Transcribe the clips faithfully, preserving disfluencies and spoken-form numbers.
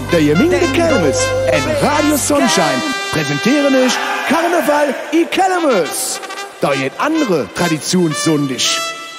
der Gemeinde Kelmis en Radio Sunshine präsentieren euch Karneval i Kelmis. Da geht andere Traditionssündig.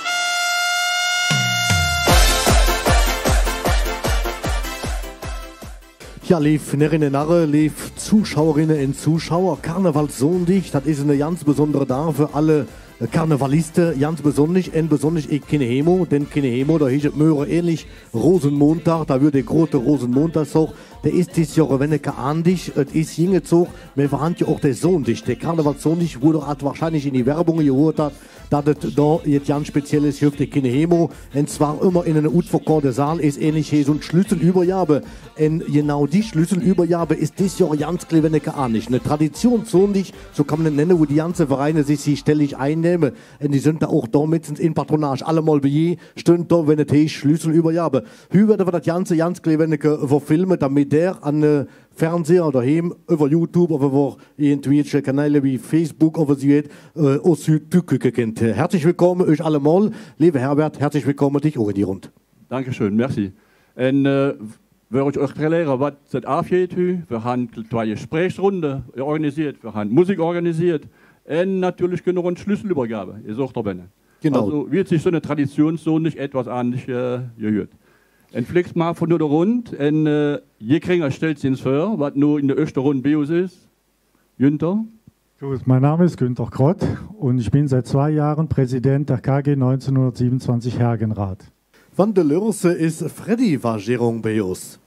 Ja, lief Nerinnen Narre, lief Zuschauerinnen und Zuschauer, Karnevalssonntag, das ist eine ganz besondere Tag für alle Karnevalisten, ganz besonders, und besonders ich keine Hemo, denn keine Hemo, da ist Möhre ähnlich Rosenmontag, da wird der große Rosenmontag auch, der ist dieses Jahr wenn ich andig, es ist hingezogen, wir verhandeln ja auch der Sonntag, der Karnevalssonntag, wo er wahrscheinlich in die Werbung gehört hat, dass es da jetzt ganz spezielles hilft, der keine Hemo, und zwar immer in einer utverkauften Saal, ist ähnlich hier so ein Schlüsselübergabe, und genau die Schlüsselübergabe ist dieses Jahr ganz klar, wenn ich andig, eine Traditionssonntag, so kann man es nennen, wo die ganzen Vereine sich sie ständig einnehmen, und die sind da auch da mindestens in Patronage. Allemal bei je stünd da, wenn es heißt, Schlüsselübergabe. Hier werden wir das Ganze ganz klar, wenn ich verfilmen, damit der an den Fernseher daheim, über YouTube, oder über irgendwelche Kanäle wie Facebook, oder sie wird, äh, aus Südtücke kennt. Herzlich willkommen, euch allemal. Liebe Herbert, herzlich willkommen, dich auch in die Runde. Dankeschön, merci. Und, äh, würde ich euch erklären, was das angeht. Wir haben zwei Gesprächsrunden organisiert, wir haben Musik organisiert. Und natürlich genau eine Schlüsselübergabe, ihr sagt aber nicht. Genau. Also wird sich so eine Tradition so nicht etwas ähnlich äh, gehört. Und fliegst mal von der Runde und äh, je kringer stellt sich vor, was nur in der ersten Runde bei uns ist. Günther? Gut, mein Name ist Günther Krott und ich bin seit zwei Jahren Präsident der K G neunzehnhundertsiebenundzwanzig Hergenrath. Van der Lörse ist Freddy Vargerung bei uns.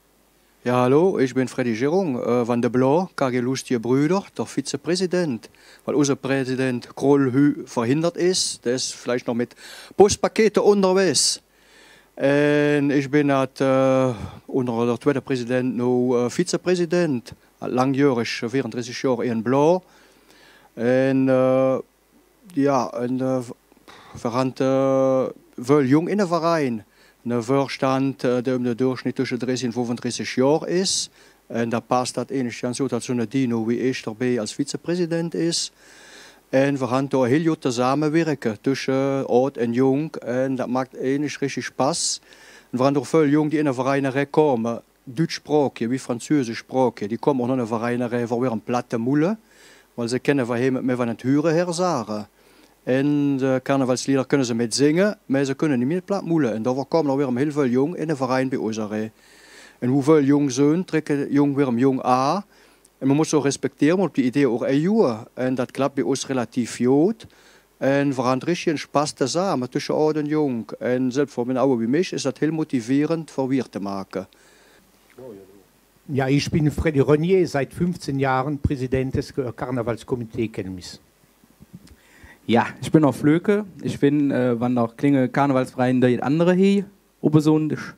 Ja, hallo, ich bin Freddy Gerong äh, van der Blau, K G Lustige Brüder, der Vizepräsident. Weil unser Präsident Kroll verhindert ist, der ist vielleicht noch mit Postpaketen unterwegs. Und ich bin halt, äh, unter der zweiten Präsident noch äh, Vizepräsident, langjährig, vierunddreißig Jahre in Blau. Und äh, ja, und, äh, wir haben äh, jung in den Verein. Ein Vorstand, der im Durchschnitt zwischen dreißig und fünfunddreißig Jahren ist. Und da passt das ähnlich so, dass so eine Dino wie ich dabei als Vizepräsident ist. Und wir haben hier heel gut zusammenwirken zwischen alt und jung. Und das macht ähnlich richtig Spaß. Und wir haben auch viele Jungen, die in den Verein kommen, deutschsprachige wie französischsprachige, die kommen auch in den Verein, wo wir eine platte Mulle, weil sie kennen, wir mit von den Türen her sagen. En de Karnevalslieder kunnen ze met zingen, maar ze kunnen niet meer plat moelen. En daar komen er weer heel veel jong in de verein bij ons. En hoeveel jong zijn, trekken jong weer jong aan. En we moeten ook respecteren, want die idee ook een jongen. En dat klapt bij ons relatief goed. En we gaan richtig een Spaß samen tussen oud en jong. En zelfs voor mijn oude wie mich is dat heel motiverend voor weer te maken. Ja, ich bin Freddy Renier, seit fünfzehn Jahren Präsident des Karnevalskomitees Kelmis. Ja, ich bin auch Flöke. Ich bin, äh, wann auch Klinge Karnevalsverein der andere hier, obersondisch.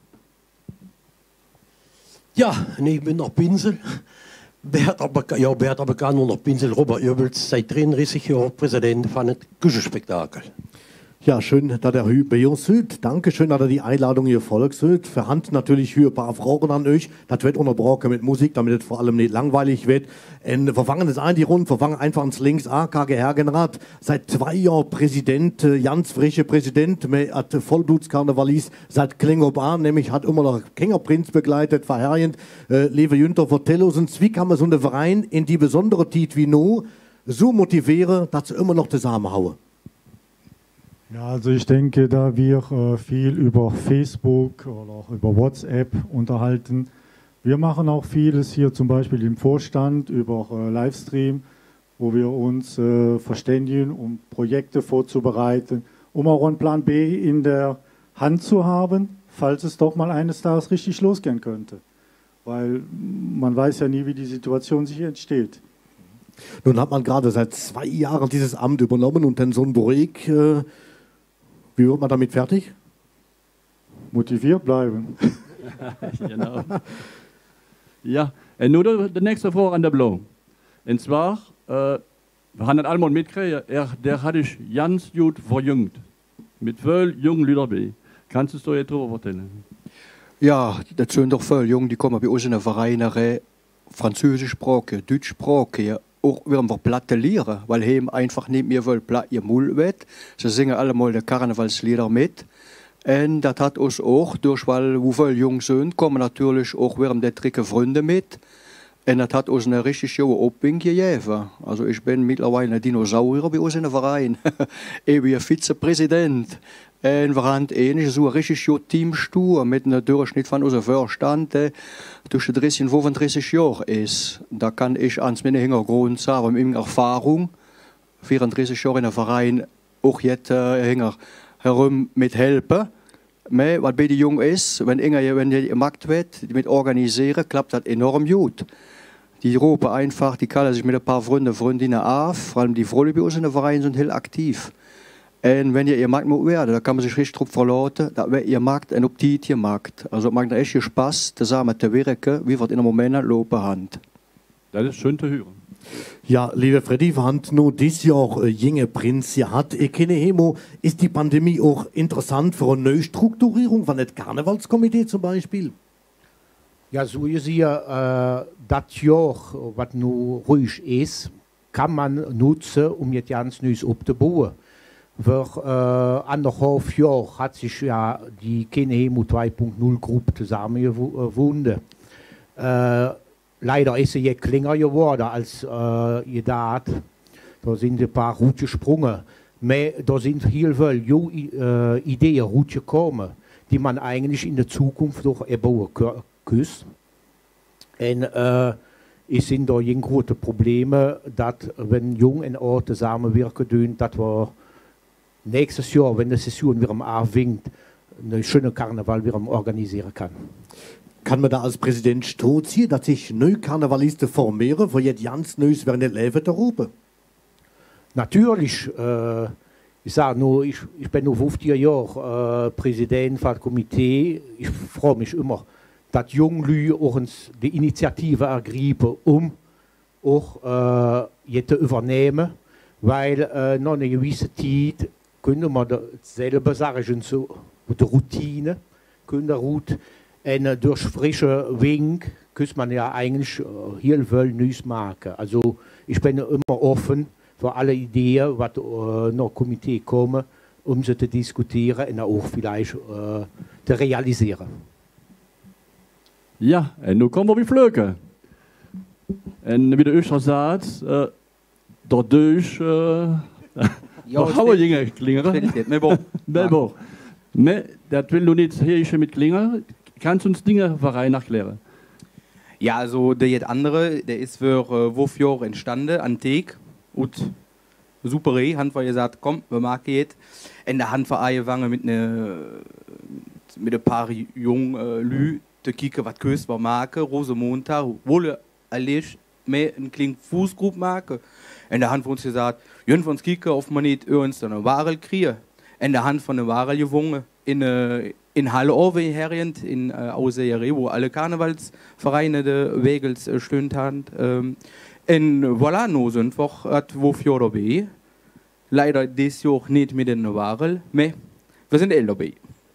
Ja, en ik ben op Pinsel. Ja, beter bekannt onder Pinsel Robert Jöbels, seit drieëndertig Jahren Präsident von het Küchenspektakel. Ja, schön, dass er hier bei uns ist. Dankeschön, dass er die Einladung hier folgt. Für Hand natürlich hier ein paar Fragen an euch. Das wird unterbrochen mit Musik, damit es vor allem nicht langweilig wird. Und wir fangen jetzt ein, die Runde, wir fangen einfach ins Links an. K G Hergenrath, seit zwei Jahren Präsident, ganz frische Präsident, mit hat Vollblutskarnevalist seit Klingop an, nämlich hat immer noch Kingerprinz begleitet, verherrend. Äh, liebe Günther, erzähl uns, wie kann man so einen Verein in die besondere Zeit wie no so motivieren, dass sie immer noch zusammenhauen? Ja, also ich denke, da wir äh, viel über Facebook oder auch über WhatsApp unterhalten, wir machen auch vieles hier zum Beispiel im Vorstand über äh, Livestream, wo wir uns äh, verständigen, um Projekte vorzubereiten, um auch einen Plan B in der Hand zu haben, falls es doch mal eines Tages richtig losgehen könnte. Weil man weiß ja nie, wie die Situation sich entsteht. Nun hat man gerade seit zwei Jahren dieses Amt übernommen und dann so ein Projekt. Äh Wie wird man damit fertig? Motiviert bleiben. Genau. Ja, und nur die nächste Frage an der Blau. Und zwar, äh, wir haben das einmal mitgekriegt, er, der hat sich ganz gut verjüngt. Mit vielen jungen Leuten dabei. Kannst du es dir jetzt darüber erzählen? Ja, das sind doch viele Jungen, die kommen bei uns in den Vereine, französischsprachige, deutschsprachige, auch wieder wir platte Lieder, weil he einfach nicht mehr will platt ihr Mul wird. Sie singen allemal die Karnevalslieder mit. Und das hat uns auch, durch weil wir viele jung sind, kommen natürlich auch während der Tricke Freunde mit. Und das hat uns eine richtig schöne Aufbindung gegeben. Also ich bin mittlerweile ein Dinosaurier bei uns in der Verein. Ich bin Vizepräsident. Und wir haben ähnlich so ein richtig schönes Teamstuhl mit einem Durchschnitt von unserem Vorstand, der zwischen dreißig und fünfunddreißig Jahren ist. Da kann ich ans meinen Hintergrund sagen, mit meiner Erfahrung, vierunddreißig Jahre in der Verein, auch jetzt äh, herum mithelfen. Aber was bei den Jungen ist, wenn Inge, wenn die gemacht wird, die mit organisieren, klappt das enorm gut. Die rufen einfach, die kallen sich mit ein paar Freunden, Freundinnen auf, vor allem die Frauen bei uns in der Verein sind heel aktiv. Und wenn ihr ihr Markt muss werden, da kann man sich richtig drauf verlassen, dass ihr Markt und ob die ihr Markt. Also es macht echt Spaß, zusammen zu wirken, wie wir in einem Moment laufen haben. Das ist schön zu hören. Ja, lieber Freddy, wir haben nur dieses Jahr äh, junge Prinz gehabt. Ich kenne Hemo, ist die Pandemie auch interessant für eine Neustrukturierung von dem Karnevalskomitee zum Beispiel? Ja, so ist ja, äh, das Jahr, was nur ruhig ist, kann man nutzen, um jetzt ganz Neues aufzubauen. Vor äh, anderthalb Jahren hat sich ja die Kinehemo zwei Punkt null Gruppe zusammengefunden. Äh, leider ist sie jetzt kleiner geworden als äh, gedacht. Da sind ein paar Routen gesprungen. Aber da sind viel viele äh, Ideen Routen gekommen, die man eigentlich in der Zukunft noch erbauen kann. Und äh, es sind da große Probleme, dass wenn Jung und Alt zusammenwirken, dass wir nächstes Jahr, wenn die Saison wieder anfängt, einen schönen Karneval wieder organisieren kann. Kann man da als Präsident stolz hier, dass sich neue Karnevalisten formieren, wo jetzt ganz Neues während der Leben der Rupe? Natürlich. Äh, ich sage nur, ich, ich bin nur fünfzig Jahre äh, Präsident vom Komitee. Ich freue mich immer, dass junge Leute auch uns die Initiative ergreifen, um auch äh, jetzt zu übernehmen, weil äh, nach einer gewissen Zeit können wir selber sagen, so die Routine, können gut, und durch frische Wind kann man ja eigentlich heel viel Neues machen. Also ich bin immer offen für alle Ideen, die äh, nach dem Komitee kommen, um sie zu diskutieren und auch vielleicht äh, zu realisieren. Ja, en nu komen we bij Vleuken. En wie de Öster sagt, äh, dadurch äh, Ja, noch haue Dinge klingeren. Melbo. Me, das will du nicht hier mit klingern. Kannst du uns Dinge Verein erklären? Ja, also der jetzt andere, der ist für äh, fünf Jahre entstanden, antik. Und super, haben wir gesagt, komm, wir machen jetzt. Und da haben wir angefangen mit ne, mit ein paar jungen äh, Leuten, zu kicken, was können wir machen. Rosemontag, wohl alles mehr eine kleine Fußgruppe machen. Und da haben wir uns gesagt, jön wir uns kicken, ob wir nicht uns eine Ware kriegen. Und da haben wir eine Ware gewonnen in äh, in Halle Orwe-Herrend, in äh, Ausseere, wo alle Karnevalsvereine der Wegels äh, stünd haben. Ähm, und voilà, no sind wir at wo Fjord dabei. Leider dieses Jahr nicht mit den Waren, aber wir sind älter dabei.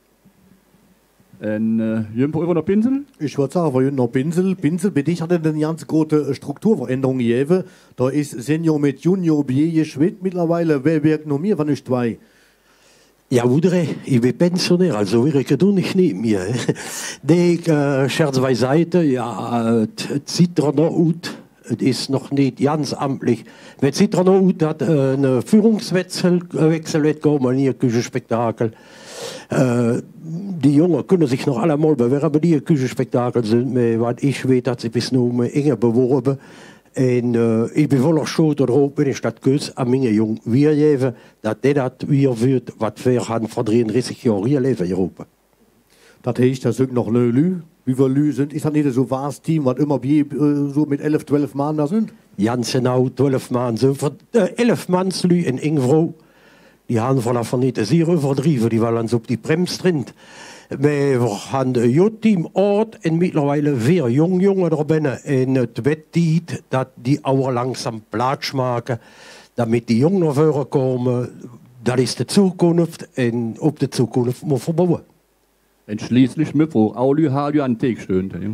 Und äh, Jürgen über noch Pinsel? Ich würde sagen, wir noch Pinsel. Pinsel, bei dich hat er eine ganz große Strukturveränderung gegeben. Da ist Senior mit Junior Bier geschwitzt mittlerweile. Wer wirkt noch mehr, wenn ich zwei? Ja, Wudere, ich bin Pensionär, also wir können nicht nicht mehr. Die äh, Scherz beiseite, ja, es sieht noch gut. Es ist noch nicht ganz amtlich. Wenn es sieht noch gut hat, äh, einen Führungswechsel Wechsel kommen hier Küchenspektakel. Äh, die Jungen können sich noch allemal bewerben, aber die Küchenspektakel sind mir, was ich weiß, dass sie bis nun enger beworben. En uh, ik ben voller schoot erop in de stad Keus aan mijn jong weergeven dat dit dat weer wordt wat we gaan voor drieëndertig jaar hier leven in Europa. Das heißt, das sind noch Lü. Wie viele Lü sind? Ist das nicht so ein wahres Team, was immer wie, äh, so mit elf, zwölf Mann da sind? Ganz genau, zwölf Mann. So, äh, elf Manns Lü in Ingvro, die haben von der Vernetisierung verdrieven, die waren so auf die Brems drin. Wir haben ein J-Team Ort und mittlerweile vier junge Jungen da binnen. Und es wird Zeit, dass die auch langsam Platz machen, damit die Jungen nach vorne kommen. Das ist die Zukunft und auf die Zukunft muss wir bauen. Und schließlich mit wo Auli Halio an Teg stöhnt.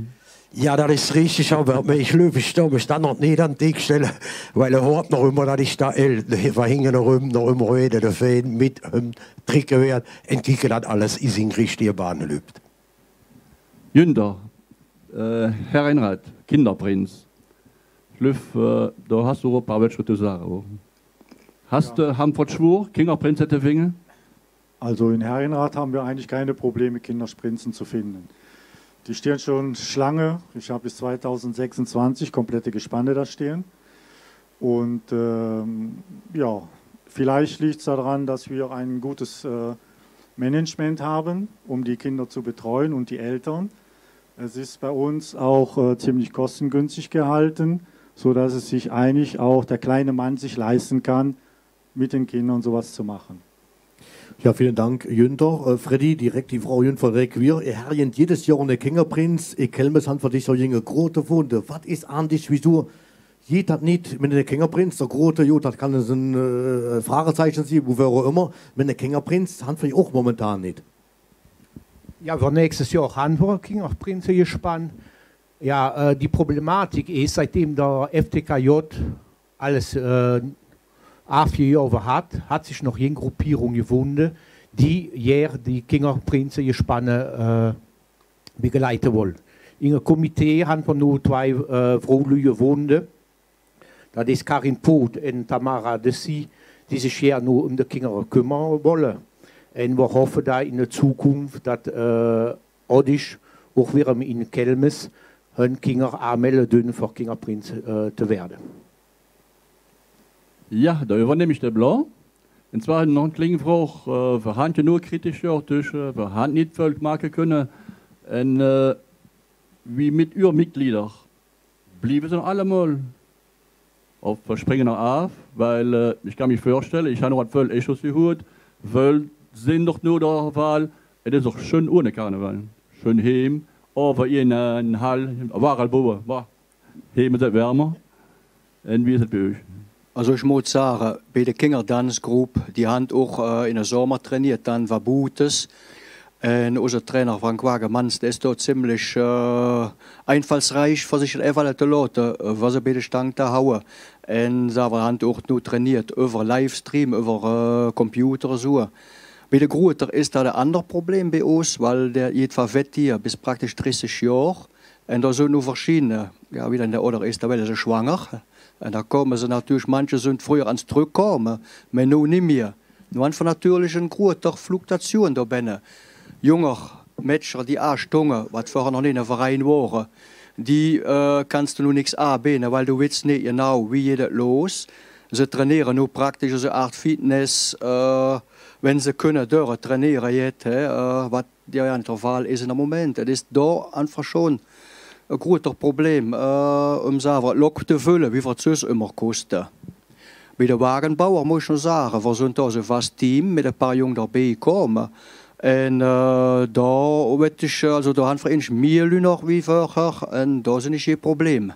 Ja, das ist richtig, aber ich löbe ich da, mich dann noch nicht an den Tisch stellen, weil er hört noch immer, dass ich da älter, wir hingen noch immer, noch immer reden, der Fan mit ähm, Tricken werden, und kicken, dass alles ist in richtige Bahn läuft. Jünder, äh, Herr Reinhardt, Kinderprinz. Schlüff, äh, da hast du ein paar Wörter zu sagen. Hast du ja. Hamfort Schwur, Kinderprinz hätte Winge? Also in Herrenrath haben wir eigentlich keine Probleme, Kinderprinzen zu finden. Die stehen schon Schlange. Ich habe bis zweitausendsechsundzwanzig komplette Gespanne da stehen. Und ähm, ja, vielleicht liegt es daran, dass wir ein gutes äh, Management haben, um die Kinder zu betreuen und die Eltern. Es ist bei uns auch äh, ziemlich kostengünstig gehalten, sodass es sich eigentlich auch der kleine Mann sich leisten kann, mit den Kindern sowas zu machen. Ja, vielen Dank, Jünter. Äh, Freddy, direkt die Frau Jünter Requier. Ihr herrjent jedes Jahr eine Kinderprinz. Ich kenne es für dich so junge Grote Funde. Was ist eigentlich, wieso? Jeder nicht mit einem Kinderprinz, der Grote, jo, das kann ein äh, Fragezeichen sein, wo wäre immer. Mit einem Kinderprinz haben wir auch momentan nicht. Ja, wir nächstes Jahr haben wir Kinderprinzen gespannt. Ja, äh, die Problematik ist, seitdem der F T K J alles äh, A vier Jahre hat, hat sich noch eine Gruppierung gefunden, die hier die Kinderprinzen gespanne äh, begleiten wollen. In einem Komitee haben wir nur zwei äh, Frauen gefunden. Das ist Karin Poth und Tamara Dessy, die sich hier nur um die Kinder kümmern wollen. Und wir hoffen da in der Zukunft, dass äh, Oddisch auch wieder in Kelmes hun Kinder anmelden dürfen, für Kinderprinz äh, zu werden. Ja, da übernehme ich der Blanc. Und zwar noch ein kleiner Frage, äh, wir haben ja nur kritisch durch, wir haben nicht Volk machen können. Und äh, wie mit ihren Mitgliedern blieben sie allemal auf Verspringen auf, weil äh, ich kann mich vorstellen, ich habe noch ein Völ Echos gehört, Völ sind doch nur der Wahl, es ist auch schön ohne Karneval. Schön heim, aber in einen Hall, war Alboa, war heim ist es wärmer. Und wie ist es bei euch? Also ich muss sagen, bei der Kinderdanzgruppe, die haben auch äh, in der Sommer trainiert, dann war Bootes. Und unser Trainer Frank Wagemans, der ist dort ziemlich äh, einfallsreich, für sich einfach zu lassen, was er bei der Stange da hauen. Und sie haben auch nur trainiert, über Livestream, über äh, Computer so. Bei der Grutter ist da ein anderes Problem bei uns, weil der jedenfalls wett hier bis praktisch dreißig Jahre. Und da sind nur verschiedene, ja, wieder in der Oder ist, da werden sie schwanger. Und da kommen sie natürlich, manche sind früher ans Zurückkommen, aber nun nicht mehr. Nur einfach natürlich eine gute Fluktuation da bin. Junge Mädchen, die anstungen, was vorher noch nicht in einem Verein waren, die äh, kannst du nur nichts anbieten, weil du weißt nicht genau, wie geht das los. Sie trainieren nur praktisch so eine Art Fitness, äh, wenn sie können, dürfen trainieren jetzt, äh, was der Intervall ist im Moment. Das ist da einfach schon ein großes Problem, äh, um selber Lok zu füllen, wie viel es immer kostet. Bei den Wagenbauern muss ich schon sagen, wir sind da so fast Team mit ein paar Jungen dabei gekommen. Und äh, da wird ich, also da haben wir eigentlich mehr noch wie vorher und da sind nicht die Probleme.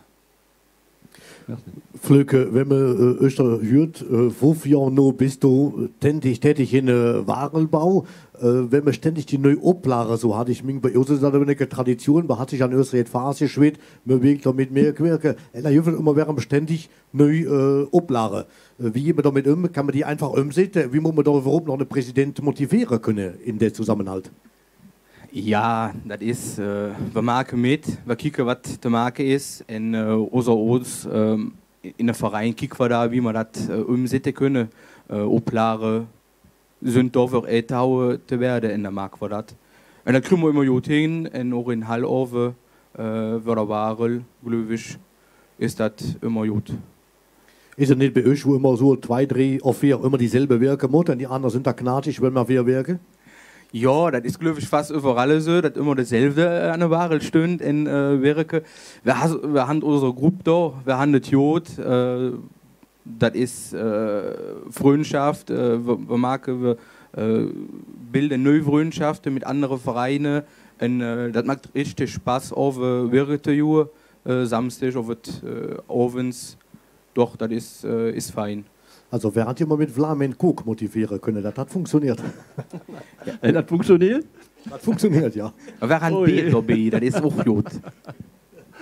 Flöke, wenn man äh, öster hört, äh, fünf Jahre noch bist du tätig, tätig in äh, Warenbau. Äh, wenn man ständig die neue Oplare so hat, ich meine, bei uns ist das eine Tradition, man hat sich an Österreich Phase geschwitzt, man bewegt damit mehr Quirke. Da hilft immer während ständig neue äh, Oplare. Äh, wie geht man damit um? Kann man die einfach umsetzen? Wie muss man da überhaupt noch einen Präsident motivieren können in der Zusammenhalt? Ja, das ist, äh, wir machen mit, wir gucken, was die Marke ist, und äh, unser uns äh, in der Verein gucken wir da, wie wir das äh, umsetzen können. Äh, Oplare sind da für Etaue zu werden, in der Marke wir das. Und dann kriegen wir immer gut hin, und auch in Hallover, äh, für der Ware, glaube ich, ist das immer gut. Ist es nicht bei euch, wo immer so zwei, drei oder vier immer dieselbe Werke machen, und die anderen sind da knatig, wenn man vier Werke? Ja, das ist, glaube ich, fast überall so, dass immer dasselbe an der Ware stimmt in äh, Werke. Wir, has, wir haben unsere Gruppe da, wir haben das Jod, äh, das ist äh, Freundschaft, äh, wir, wir, machen, wir äh, bilden neue Freundschaften mit anderen Vereinen. Und, äh, das macht richtig Spaß auf äh, Werke äh, Samstag, auf äh, Abends. Doch, das ist, äh, ist fein. Also wer hat immer mit Vlamen Cook motivieren können, das hat funktioniert. Ja, das funktioniert? Das funktioniert, ja. Wer hat Bier dabei, das ist auch gut.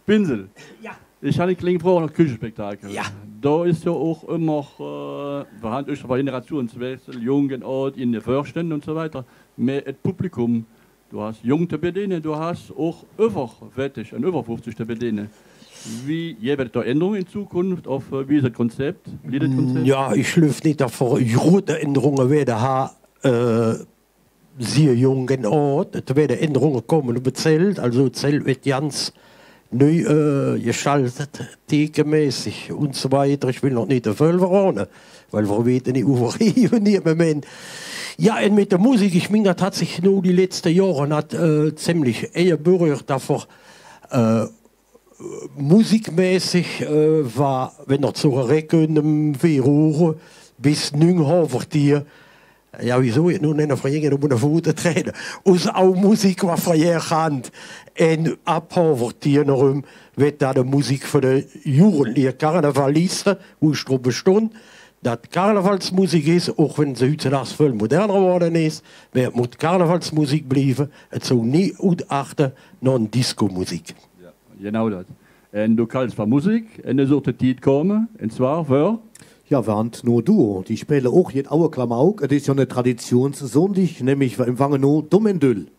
Pinsel. Ja. Ich habe eine kleine Frage nach Küchenspektakel. Ja. Da ist ja auch immer, äh, wir haben durch Generationswechsel, jung und alt, in den Vorständen und so weiter. Mehr das Publikum. Du hast jung zu bedienen, du hast auch überwettig und über fünfzig zu bedienen. Wie wird da Änderungen in Zukunft auf äh, wie ist das Konzept? Wie das Konzept? Ja, ich schlüpfe nicht davor, große Änderungen werden haben, äh, sehr jungen Ort. Es werden Änderungen kommen über Zelt, also Zelt wird ganz neu äh, geschaltet, thekenmäßig und so weiter. Ich will noch nicht dafür warnen, weil wir wissen nicht, wo wir im Moment. Ja, und mit der Musik, ich meine, das hat sich nur die letzten Jahre hat, äh, ziemlich eher berührt, davor äh, musikmäßig äh, war, wenn er zu recken, vier Uhr bis neun Uhr hier. Ja, wieso? Ich nun einen Verjäger um den Fuß treten. Aus auch Musik war verjährend. Und ab hier noch wird da die Musik für die Jugendlichen Karnevalisten, wo ich drauf bestand, dass Karnevalsmusik ist, auch wenn sie heutzutage viel moderner geworden ist, wird mit Karnevalsmusik bleiben. Es soll nie achten, noch eine Disco-Musik. Ja, genau das. Und du kannst von Musik in eine solche Zeit kommen, und zwar für? Ja, wir haben nur Duo. Die spielen auch jetzt auch Klamauk. Es ist ja eine Traditionssondig, nämlich wir empfangen nur Dummendüll.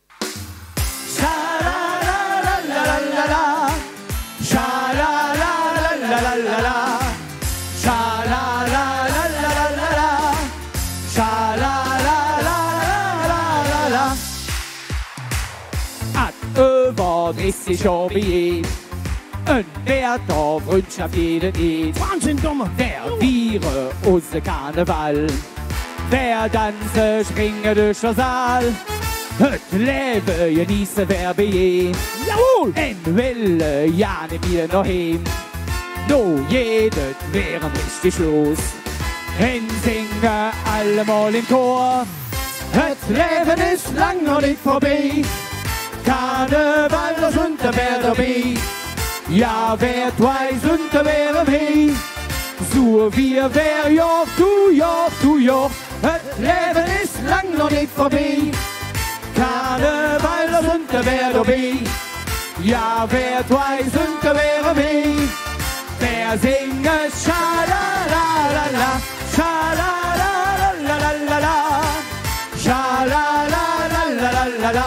Ist sich obiet. Ein werter Freundschaft jeden Eid. Wahnsinn, Dummer. Wer viere unser Karneval. Wer tanze, springe durch den Saal. Het Leben genieße, wer begeht. Jawohl. En Wille, ja, nicht wieder noch hin. No, jedes wären richtig los. En singe allemal im Chor. Het Leben ist lang noch nicht vorbei. Karneval, da sind wer dabei. Ja, wer weiß, und wer mei. So wir wer ja, du ja, du ja. Das Leben ist lang noch nicht vorbei. Karneval, da sind wer dabei. Ja, wer weiß, und wer mei. Wer singe Schalalala, Schalalala, Schalalala.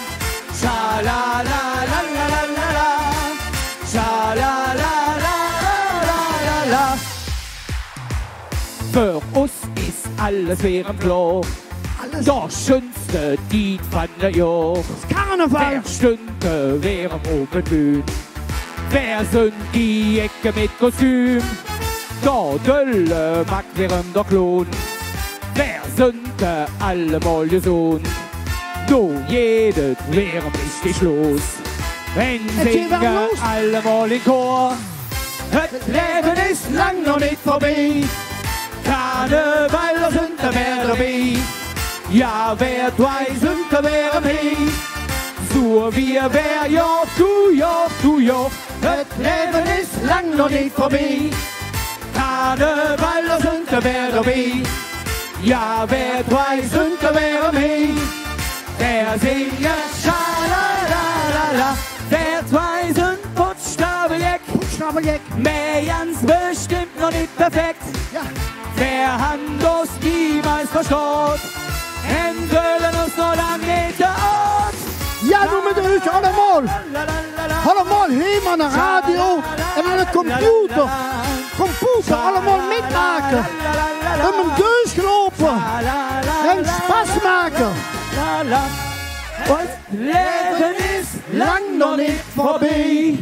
Für uns ist alles während klar. Das schönste Lied von der Jahr. Das Karneval. Wer stünde während oben Bühnen? Wer sind die Ecke mit Kostüm? Da Dölle mag während der Klon. Wer sind alle mal gesund? Du, jedes wäre richtig los. Wenn singen alle mal in Chor. Das Leben ist lang noch nicht vorbei. Karneval, da sind wer dabei. Ja, wer weiß, und wer mei. So wir wer ja, du ja, du ja. Das Leben ist lang noch nicht vorbei. Karneval, da sind wer dabei. Ja, wer weiß, und wer mei. Der singe Schalalala, der zweisen Buchstabenjeck. Buchstabenjeck. Mehr ganz bestimmt noch nicht perfekt. Ja. Wer hat das niemals verstaut? Und wollen uns noch lange nicht der Ort. Ja, du mit euch allemal. Allemal hier an der Radio und an den Computer. Computer, allemal mitmaken. Und durchlopen. Und Spaß machen. Das Leben ist lang noch nicht vorbei.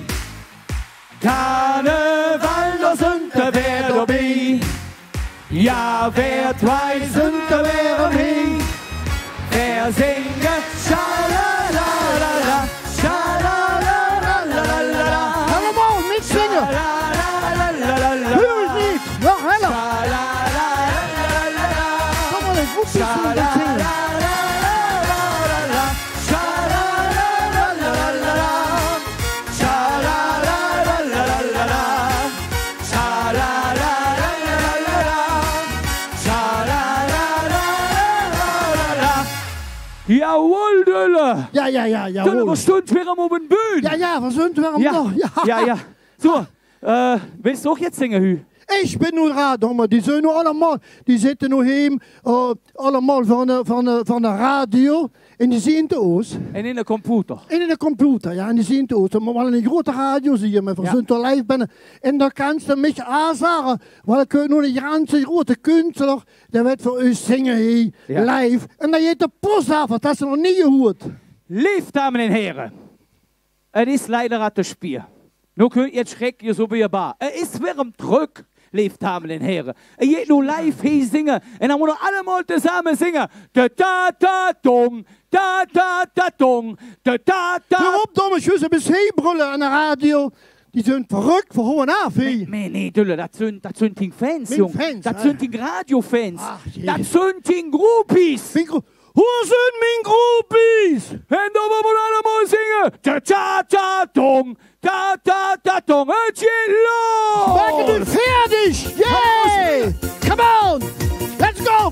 Karneval, da sind wer dabei. Ja, wer weiß, und wer mei. Wer singe Schalalala, Schalalala. Allemal mitsingen. Hör ich nicht. Noch heller. Komm mal, ich muss nicht so singen. Jawohl, du! Dölle. Ja, ja, ja, ja. Dölle, was stund wir am oben Bühne? Ja, ja, was sind wir am Ja, noch? Ja, ja, ja. So, äh, willst du auch jetzt singen, Hü? Ich bin nur Radhammer, die zijn nu allemaal, die zitten nu heim, uh, allemaal van de, van, de, van de radio en die zien het ons. En in de computer. En in de computer, ja, en die zien het ons. Maar wel een grote radio zie je, maar we zijn er live binnen. En dan kan je mich aanzagen, want ik kun nu een ganze grote kunstler, die werd voor u zingen hier, Ja. live. En dan heet de post af, dat is nog niet gehoord. Lief, Damen und Herren, es ist leider an das Spiel. Nur könnt ihr schrecken, so wie ihr bar. Es ist wieder am Druck, lief Damen und Herren. Er geht nur live hier singen. Und dann muss er alle mal zusammen singen. Da da da dong, da da da dong, da da da. Hör op, domme schussen, bis heen brullen aan de radio. Die zijn verrückt voor gewoon af, hé. Nee, nee, Dülle, das sind, das sind die Fans, Mijn Jung. Fans, Das hè? sind die Radiofans. Ach, jee. Das sind die Groupies. Mijn gro- Hoe zijn mijn groepies? Und da wollen wir alle mal singen. Da da da dong, da da da dong. Es geht los. Maken nu fertig! Yay! Come on! Let's go!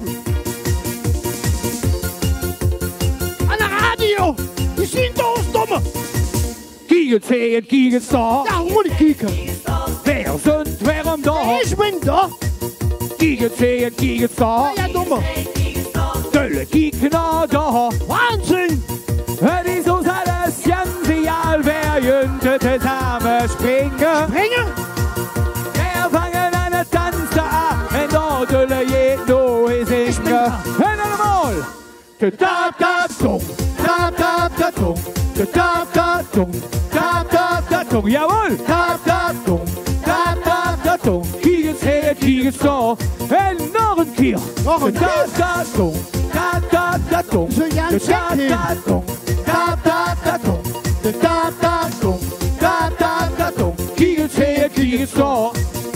Aan de radio! Die zien het ons, domme! Kiegen sehen, kiegen star. Ja, hoe moet ik kijken? Wer sind, wer am da? Ik ben daar! Kiegen sehen, kiegen star. Ja, domme! Dölle kieken da da. Wahnsinn! Het is ons alles genial, wer jünte zusammen springen. Springen? Wir fangen an het dansen an, en da Dölle geht no is singen. En allemaal. Da da da dong, da da da dong, da da da dong, da da da dong. Jawohl! Da da dong, da da da dong. Kiegen sehen, kiegen star. En nog een keer. Nog een Da keer. da dong, da da da dong. Zo Jan Da zegt hier. da dong, da da da dong. Da da da dong, da da da dong. Kiegen sehen, kiegen star.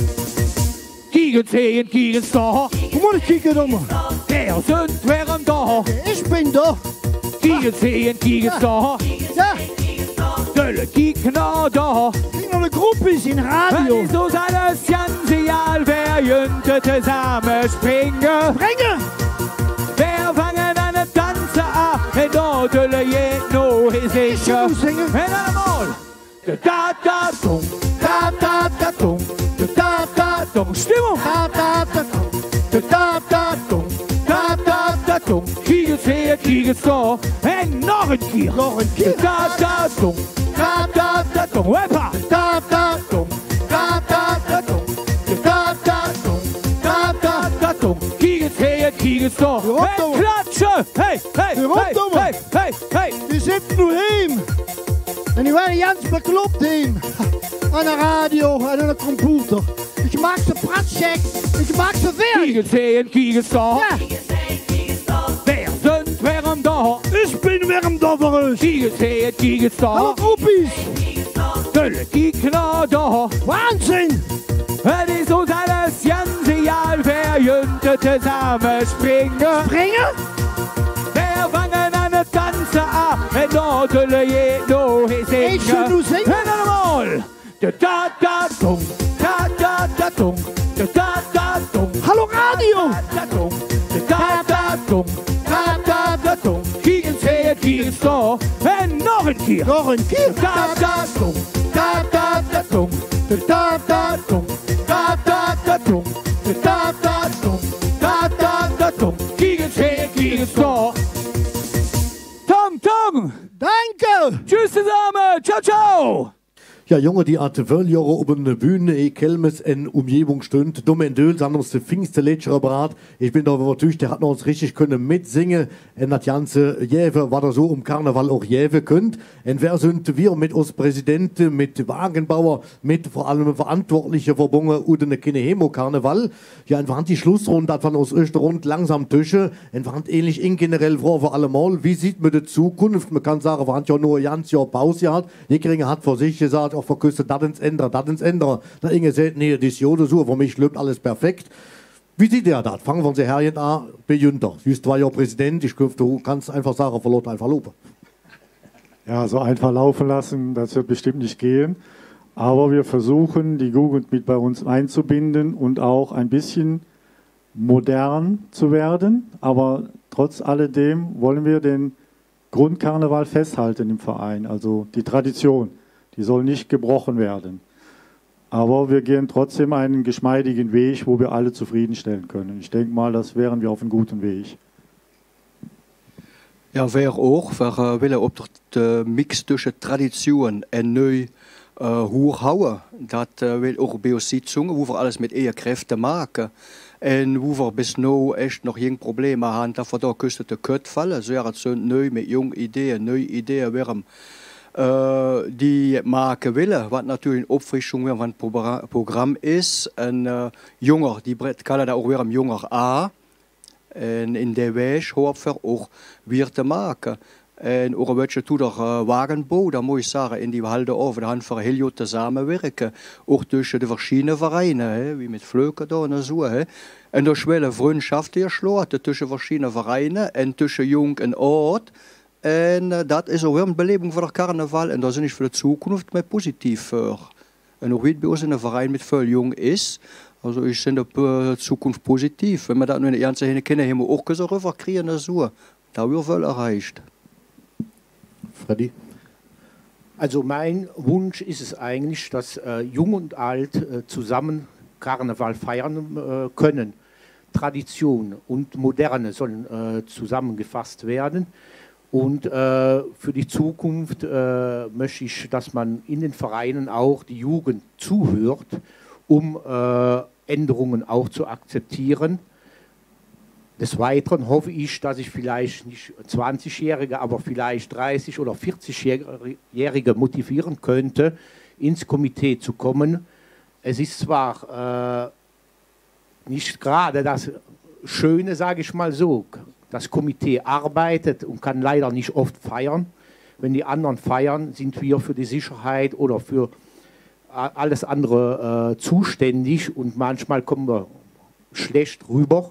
Kiegen sehen, kiegen star. Hoe moet ik kijken, domme? Der sind, wer am da? Ik ben daar! Kiegen sehen, kiegen star. Ja! Dölle kieken da da. Ik naar de groepjes in Het radio! is ons alles genial, wer jünte zusammen springen. Springen! Wir fangen an het dansen an, en da Dölle geht no is Ik sicher. moet zingen! En allemaal. Da da da dong, da da da dong, da da da dong. Stimmung. Da, da, da, Da da da dong, da da da dong. Kiegen sehen, kiegen star. En nog een keer. Nog een keer. Da da dong, da da da dong. Hoppa. Da da dong, da da da dong. Da da dong, da da da dong. Kiegen sehen, kiegen star. Hop, En domme. klatschen. Hey, hey, Hop, hey, domme. hey, hey, hey. Die zitten nu heim. En die waren Jans beklopt heim. Aan de radio en aan de computer. Ik maak ze pratcheck. Ik maak ze werk. Kiegen sehen, kiegen star. Ja, Wer sind, wer am da? ik ben weer een dofferus. Kiegen sehen, kiegen Hallo star. groepies. Dölle kieken da da. Wahnsinn. Het is ons alles genial, wer jünte zusammen springen. Springen? Wir fangen an het dansen an, en da Dölle geht no is Ik zou nu zingen. En allemaal. Da da da dong, da da da dong, da da da dong. Hallo radio. Da dong, da da dong, da da da dong. Kiegen sehen, kiegen star. En nog een keer. Nog een keer. Da da dong, da da da dong, da da dong, da da da dong, da da dong, da da da dong. Kiegen sehen, kiegen star. Tong tong. Danke. Tschüss zusammen. Ciao ciao. Ja, Junge, die Art Wöljahre op de Bühne, ich Kelmes in Umgebung stünd. Dumme in Döl, sind uns der pfingste letzere Brat. Ich bin da überzeugt, der hat noch uns richtig können mitsingen. Und das ganze Jäve, was er so um Karneval auch Jäve könnt. Und wer sind wir mit uns Präsidenten, mit Wagenbauer, mit vor allem Verantwortliche verbunden, und eine Kinehemo-Karneval. Ja, und wir haben die Schlussrunde, das von uns Österrund langsam Tische. Und wir haben ähnlich in generell vor, vor allem mal, wie sieht man die Zukunft? Man kann sagen, wir haben ja nur ein ganzes Jahr Pause gehabt. Jekringer hat vor sich gesagt, auch verküsst, das ins Ändern, das ins Ändern. Da Inge sagt, nee, das Jode so, für mich läuft alles perfekt. Wie sieht der das? Fangen wir uns her an, bei Jünter. Just war ja Präsident, ich könnte, du kannst einfach sagen, verlor einfach loben. Ja, so einfach laufen lassen, das wird bestimmt nicht gehen. Aber wir versuchen, die Jugend mit bei uns einzubinden und auch ein bisschen modern zu werden. Aber trotz alledem wollen wir den Grundkarneval festhalten im Verein, also die Tradition, die soll nicht gebrochen werden. Aber wir gehen trotzdem einen geschmeidigen Weg, wo wir alle zufriedenstellen können. Ich denke mal, das wären wir auf einem guten Weg. Ja, wir auch. Wir uh, willen op de mix tussen tradition en neu uh, hoerhouden. Dat uh, wil ook bij ons zingen, hoe we alles met eer Kräfte maken. En hoe we bis nu echt nog geen problemen hebben, dat we daar kussen te kut vallen. Zo het zo neu met jong ideeën, nieuwe ideeën waarom uh, die maken willen. Wat natuurlijk een opfrisching van het programma is. En uh, jonger, die kallen dat ook weer een jonger A. En in de weg hopen we ook weer te maken. En ook een beetje toe de uh, wagenbouw, dat moet je zeggen, in die we halden over, daar gaan we heel goed te samenwerken. Ook tussen de verschillende vereinen, hè, wie met Vleuken daar en zo. Hè. En daar willen vriendschaften gesloten tussen verschillende vereinen en tussen jong en oud. En uh, dat is ook weer een beleving voor het carnaval. En daar zijn ik voor de toekomst mee positief voor. En ook weet bij ons in een verein met veel jong is. Also ich bin op uh, Zukunft positiv. Wenn wir das nur in der ganzen Hände kennen, haben wir auch so rüberkriegen, so. Da haben wir voll erreicht. Freddy? Also mein Wunsch ist es eigentlich, dass äh, Jung und Alt äh, zusammen Karneval feiern äh, können. Tradition und Moderne sollen äh, zusammengefasst werden. Und äh, für die Zukunft äh, möchte ich, dass man in den Vereinen auch die Jugend zuhört, um äh, Änderungen auch zu akzeptieren. Des Weiteren hoffe ich, dass ich vielleicht nicht zwanzigjährige, aber vielleicht dreißig- oder vierzig-jährige motivieren könnte, ins Komitee zu kommen. Es ist zwar äh, nicht gerade das Schöne, sage ich mal so, das Komitee arbeitet und kann leider nicht oft feiern. Wenn die anderen feiern, sind wir für die Sicherheit oder für alles andere äh, zuständig und manchmal kommen wir schlecht rüber,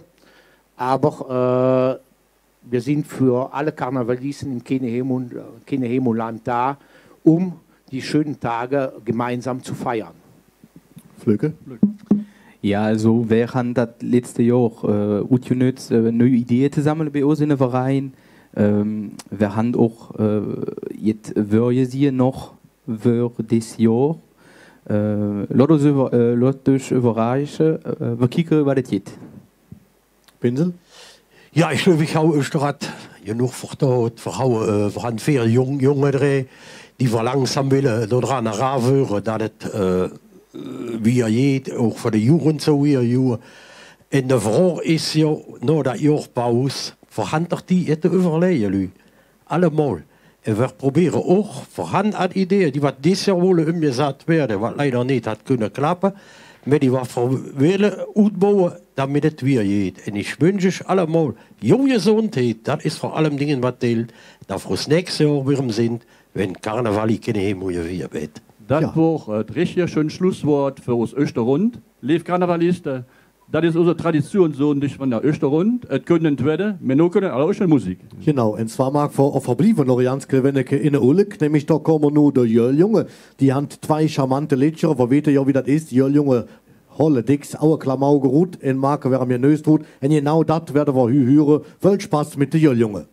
aber äh, wir sind für alle Karnevalisten im Kenehemu-Land da, um die schönen Tage gemeinsam zu feiern. Flöke? Ja, also wir haben das letzte Jahr äh, utgenutzt, äh, neue Ideen zu sammeln bei uns in den Verein. Ähm, wir haben auch äh, jetzt wir sie noch für das Jahr. Uh, laat ons over, uh, laat ons overreichen. Uh, we kijken wat het gaat. Pinsel? Ja, ich glaube, ich habe Österreich genug vertraut. Wir haben, äh, wir haben viele Jung, Junge drin, die wir langsam wollen daran heranführen, dass es äh, wie er geht, auch für die Jugend so wie er geht. Und die Frage ist ja, nach der Jahrpause, verhandelt die jetzt überlegen, allemal. Und wir probieren auch vorhandene Ideen, die was dieses Jahr wohl umgesetzt werden, was leider nicht hat können klappen, aber die wir wollen ausbauen, damit es wieder geht. Und ich wünsche euch allemal junge Gesundheit, das ist vor allem Dingen, was zählt, dass wir das nächste Jahr wieder sind, wenn Karneval in Kenehemu wieder wird. Das Ja. war ein richtig schönes Schlusswort für uns Österrund. Liebe Karnevalisten, das ist unsere Tradition, so nicht von der Österrund. Es können nicht werden, wir nur können auch schon Musik. Genau, und zwar mag wir verblieben noch ganz klein in der Ulk, nämlich da kommen nur der Jöljunge. Die haben zwei charmante Lieder, wir wissen ja, wie das ist. Jöljunge, Holle, Dix, Aue, Klamau, gerut, in Marke, wer mir nöst tut. Und genau das werden wir hü hören. Viel Spaß mit der Jöljunge.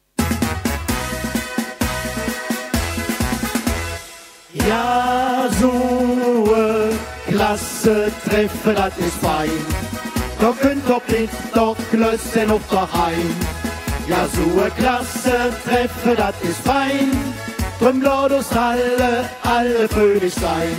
Ja, so ein klasse Treffen, das ist fein. Da könnt ihr bitte doch Klössen auf daheim. Ja, so ein klasse Treffen, das ist fein. Drum lasst uns alle, alle fröhlich sein.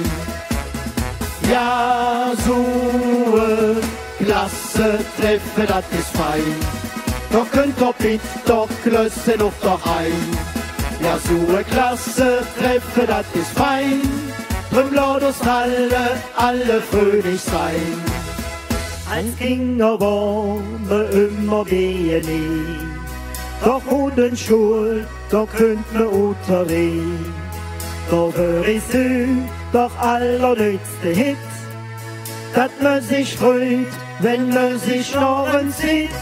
Ja, so ein klasse Treffen, das ist fein. Da könnt ihr bitte doch Klössen auf daheim. Ja, so ein klasse Treffen, das ist fein. Drum lasst uns alle, alle fröhlich sein. Als Kinder wollen wir immer gehen nie. Doch ohne Schule, da könnt wir unterreden. Da hör ich so, doch allerletzte Hit. dass man sich freut, wenn man sich noch sieht.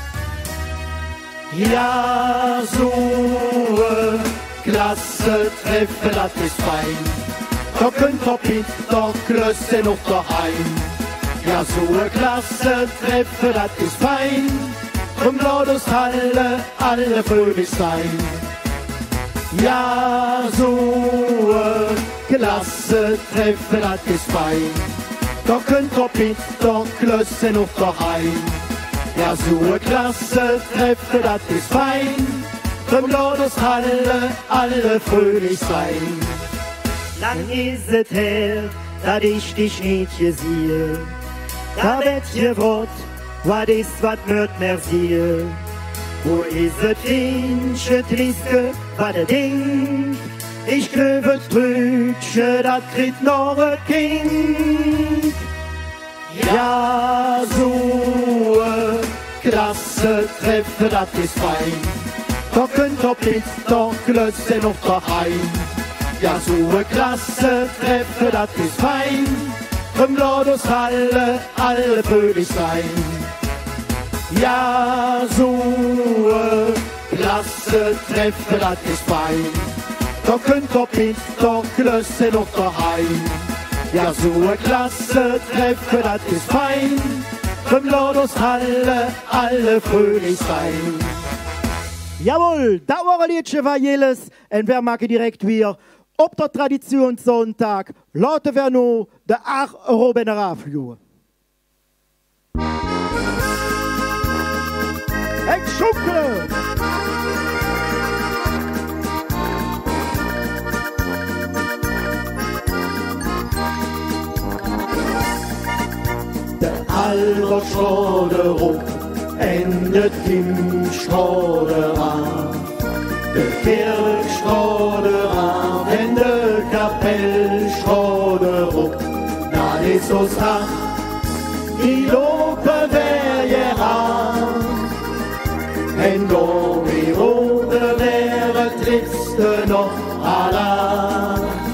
Ja, so ein klasse Treffen, das ist fein. Da könnt ihr bitte Klösse noch daheim. Ja, so ein klasse Treffen, das ist fein. Drum lasst uns alle, alle fröhlich sein. Ja, so ein klasse Treffen, das ist fein. Da könnt ihr bitte Klösse noch daheim. Ja, so ein klasse Treffen, das ist fein. Dann lasst uns alle, alle fröhlich sein. Lang ist es her, dass ich dich nicht gesehen. Da wird gefragt, was ist, was wird mehr sehen. Wo ist es Finche, Triske, was der Ding? Ich glaube, Trütsche, das kriegt noch ein Kind. Ja, so ein klasse Treffen, das ist fein. Da könnt ihr bitte Klösse noch daheim. Ja, so ein klasse Treffen, das ist fein. Drum lasst uns alle, alle fröhlich sein. Ja, so ein klasse Treffen, das ist fein. Da könnt ihr bitte Klösse noch daheim. Ja, so ein klasse Treffen, das ist fein. Drum lasst uns alle, alle fröhlich sein. Jawohl, das war ein Liedchen von Jeles. Und wir machen direkt wieder ob der Traditionssonntag. Lassen wir noch den Ach Robben anfliegen. Hey, Schunkle! Der Albert Schroederup endet im Schroederer. Der Kirchschroederer, wenn der Kapell Schroederup, da ist so Tag, die Lope wär je rar. En då vi råder wäre triffste noch alla.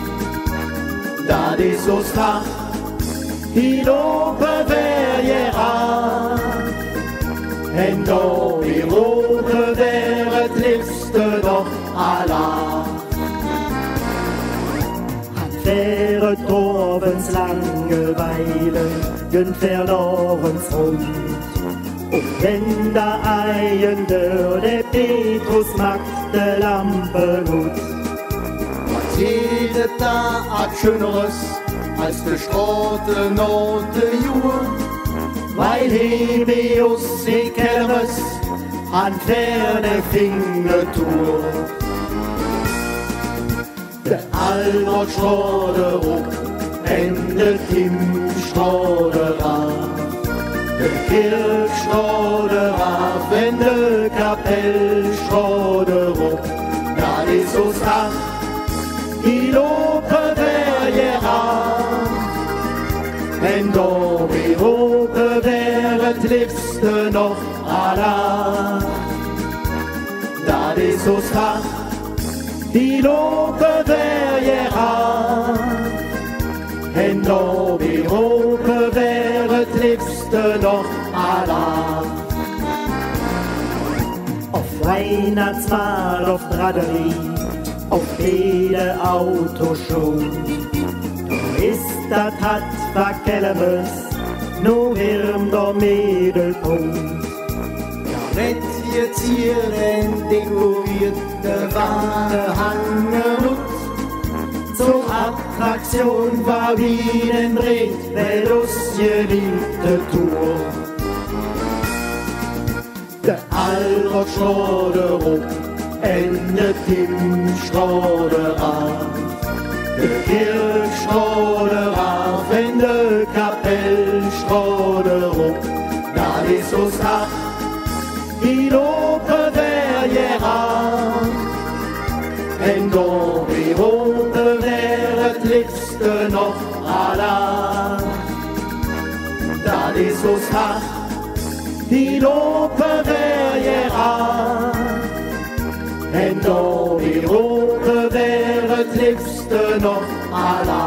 Da ist so Tag, die Lope wär je rar. En då vi råder wäre triffste noch alla. Han fähre Torvens Langeweile, gönnt verlorens rund. Und wenn da ein der der Petrus macht de Lampe gut. Was jedet da a schöneres als de Strote note Jur, weil Hebeus se Kermes an ferne Fingertour. Der Albert Schroederup endet im Schroederer. Der Kirchschroederer, wenn der Kapell Schroederup, da ist so Tag, die Lope wär je rar. Wenn do wie Lope wäre, triffste noch alla. Da ist so Tag, die Lope wär je rar. Wenn do wie Lope wäre, triffste noch alla. Auf Weihnachtsmarkt, auf Braderie, auf jede Autoshow. Da ist das hat verkellemes, nur wirm der Mittelpunkt. Ja, wird jetzt hier ein dekorierte Warenhangerhut. Zur Attraktion war wie ein Dreht, weil das geliebte Tour. Der Albert Schroederup endet im Schroederer. Der Kirchschroederer, wenn der Kapell Schroederup, da ist so Tag, die Lope wär je rar. Wenn do wie Lope wäre, triffste noch alla. Da ist so Tag, die Lope wär je rar. Wenn do wie Lope wäre, triffste noch alla.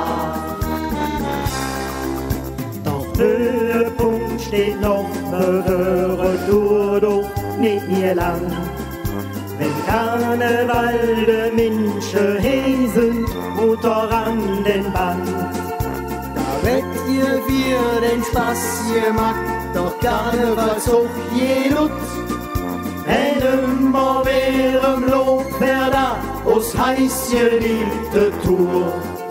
Doch Höhepunkt steht noch, höhere Tour, doch nicht mehr lang. Wenn Karneval de Minsche hesen, Motor an den Band. Da wird ihr wir den Spaß gemacht, doch Karneval zog je Lut. En immer weer im Lob wer da aus heiß geliebte Tour.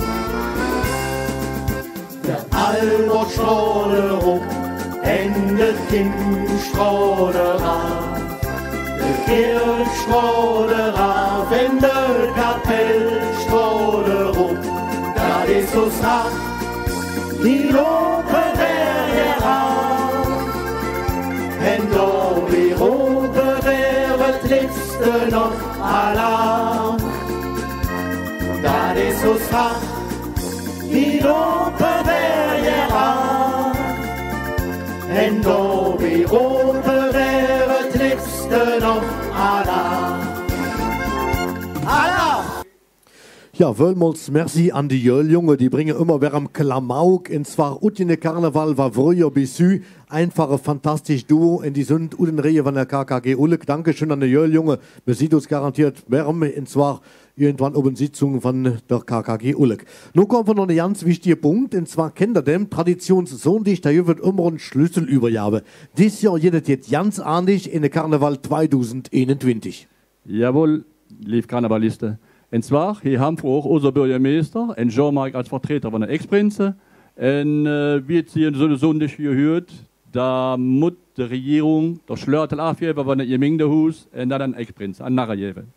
Der Albert Strahler en de Kim Strahler af. De Kirch Strahler af en de Kapell Strahler op. Dat is ons hart, die lopen wer je af. En door weer open wer het liefste nog Allah. Dat is ons hart, die lopen wer je af. En door weer open wer het liefste nog Allah. Allah! Ja, Wölmals merci an die Jöljunge, die bringen immer wer am Klamauk, und zwar Utjene Karneval war früher bis sü, einfache, fantastisch Duo, und die sind Uden Rehe von der K K G Ulk. Dankeschön an die Jöljunge, wir sieht uns garantiert Wärme, und zwar irgendwann oben Sitzungen von der K K G Ulk. Nun kommt noch ein ganz wichtiger Punkt, und zwar kennt ihr den Traditionssonntag, da wird immer ein Schlüssel überjabe. Dieses Jahr jedet jetzt ganz anders in der Karneval zwanzig einundzwanzig. Jawohl, liebe Karnevalisten. Und zwar, hier haben wir auch unser Bürgermeister, und Jean-Marc als Vertreter von der Ex-Prinze. Und äh, wie jetzt hier so eine Sonntag gehört, da muss die Regierung der Schlörtel aufgeben von der Gemeindehus und dann ein Ex-Prinz, ein Narre geben.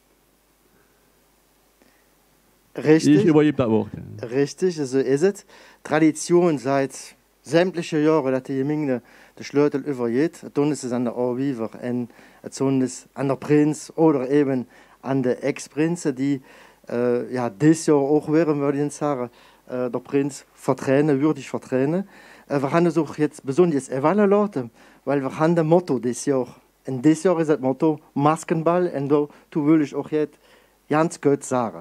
Richtig. Ich übergebe das Wort. Richtig, so ist es. Tradition seit sämtlichen Jahren, dass die Gemeinde den Schlörtel übergeht. Dann ist es an der Arwiver und dann ist es an der Prinz oder eben an der Ex-Prinze, die äh, ja, dieses Jahr auch wären, würde ich sagen, äh, der Prinz vertränen, würdig vertränen. Äh, wir haben es auch jetzt besonders evaluiert, weil wir haben das Motto dieses Jahr. Und dieses Jahr ist das Motto Maskenball, und da will ich auch jetzt ganz gut sagen.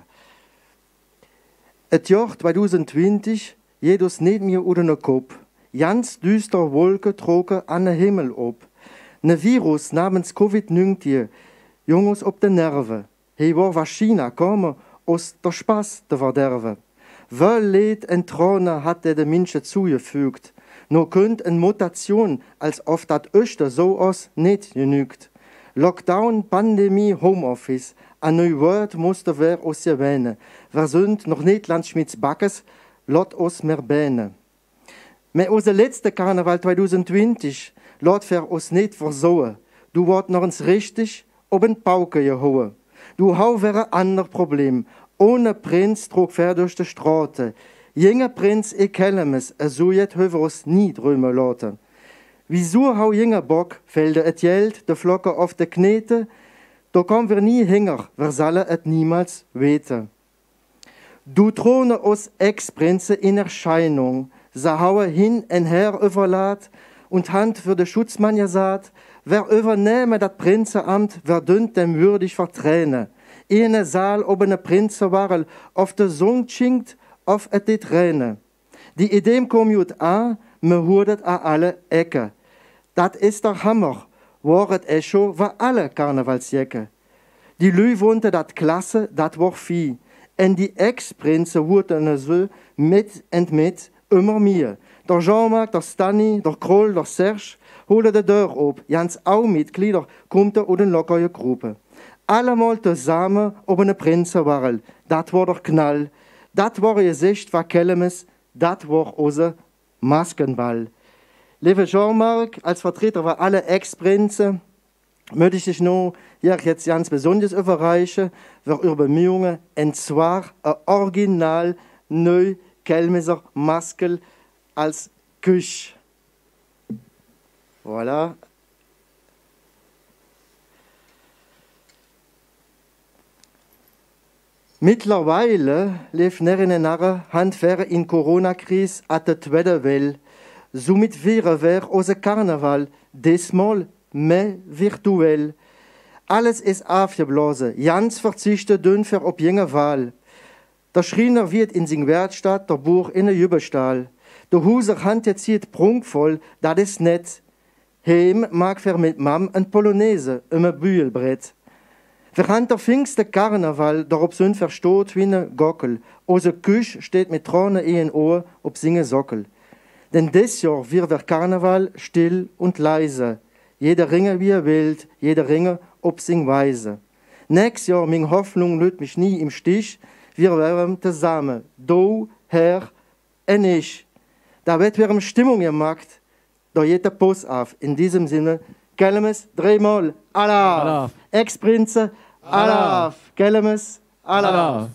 Das Jahr zwanzig zwanzig geht uns nicht mehr unter den Kopf. Ganz düster Wolken trocken an den Himmel ab. Ein Virus namens Covid neunzehn Jungs op de Nerven. Hij war van China komen aus der Spaß te verderven. Wel Leid en Tranen hat er den Menschen zugefügt. Nur könnt eine Mutation, als oft dat öster so aus nicht genügt. Lockdown, Pandemie, Homeoffice. Ein neues Wort musste wer aus erwähnen. Wir sind noch nicht Landschmitz Backes, lot aus mehr Bähne. Mit unser letzter Karneval zwanzig zwanzig lot wir uns nicht versauen. Du wart noch uns richtig op een pauke gehouden. Du hou weer een ander probleem. Ohne Prinz trok ver durch de straten. Jinge Prinz, ik ken es, so jet höver ons nie drömen laten. Wieso hau jinge Bock, fälde et Geld, de Flocke auf de Knete, da kommen wir nie hinger, wir sollen et niemals weten. Du throne os Ex-Prinze in Erscheinung, sa haue hin en her überlaat und Hand für de Schutzmann gesagt, wer übernehme das Prinzeamt, wer dünnt dem würdig verträne. Eine Saal ob eine Prinze warel, auf der Song schinkt, auf et die Träne. Die Idee kom jut an, me hurdet a alle Ecke. Dat ist der Hammer, waret Echo war alle Karnevalsjecke. Die Lü wohnte dat Klasse, dat war Vieh. En die Ex-Prinze wurden so mit und mit immer mehr. Der Jean-Marc, der Stanny, der Kroll, der Serge, holen de Deur op. Jans auch Mitglieder kommt er in lockere Gruppe. Allemal zusammen op eine Prinzenwarrel. Dat war der Knall. Dat war ihr Sicht von Kellemes. Dat war unser Maskenball. Liebe Jean-Marc, als Vertreter von alle Ex-Prinzen, möchte ich dich noch hier jetzt ganz besonders überreichen, für ihre Bemühungen, und zwar ein original neu Kelmeser Maskel als Küche. Voilà. Mittlerweile lebt Nerinnen Narre Handwerker in Corona-Krise an der zweiten Welle. Somit wäre wir unser Karneval diesmal mehr virtuell. Alles ist aufgeblasen. Jans verzichtet dünfer auf jene Wahl. Der Schreiner wird in seiner Werkstatt, der Buch in der Jüberstall. Der Huser handjezieht prunkvoll, das ist nett. Heim mag wir mit Mam ein Polonaise, ein Bühlbrett. Wir haben der pfingste Karneval, darauf sind wir stot wie eine Gockel. Unser Küche steht mit Tränen in den Ohren ob singe Sockel. Denn des Jahr wird der Karneval still und leise. Jeder ringe wie er will, jeder ringe ob sing Weise. Nächstes Jahr, meine Hoffnung lässt mich nie im Stich, wir werden zusammen, du, Herr, und ich. Da wird wir Stimmung gemacht, da geht der Post auf. In diesem Sinne, Kelmes, dreimal, Alaf. Ex-Prinze, Alaf. Kelmes, Alaf.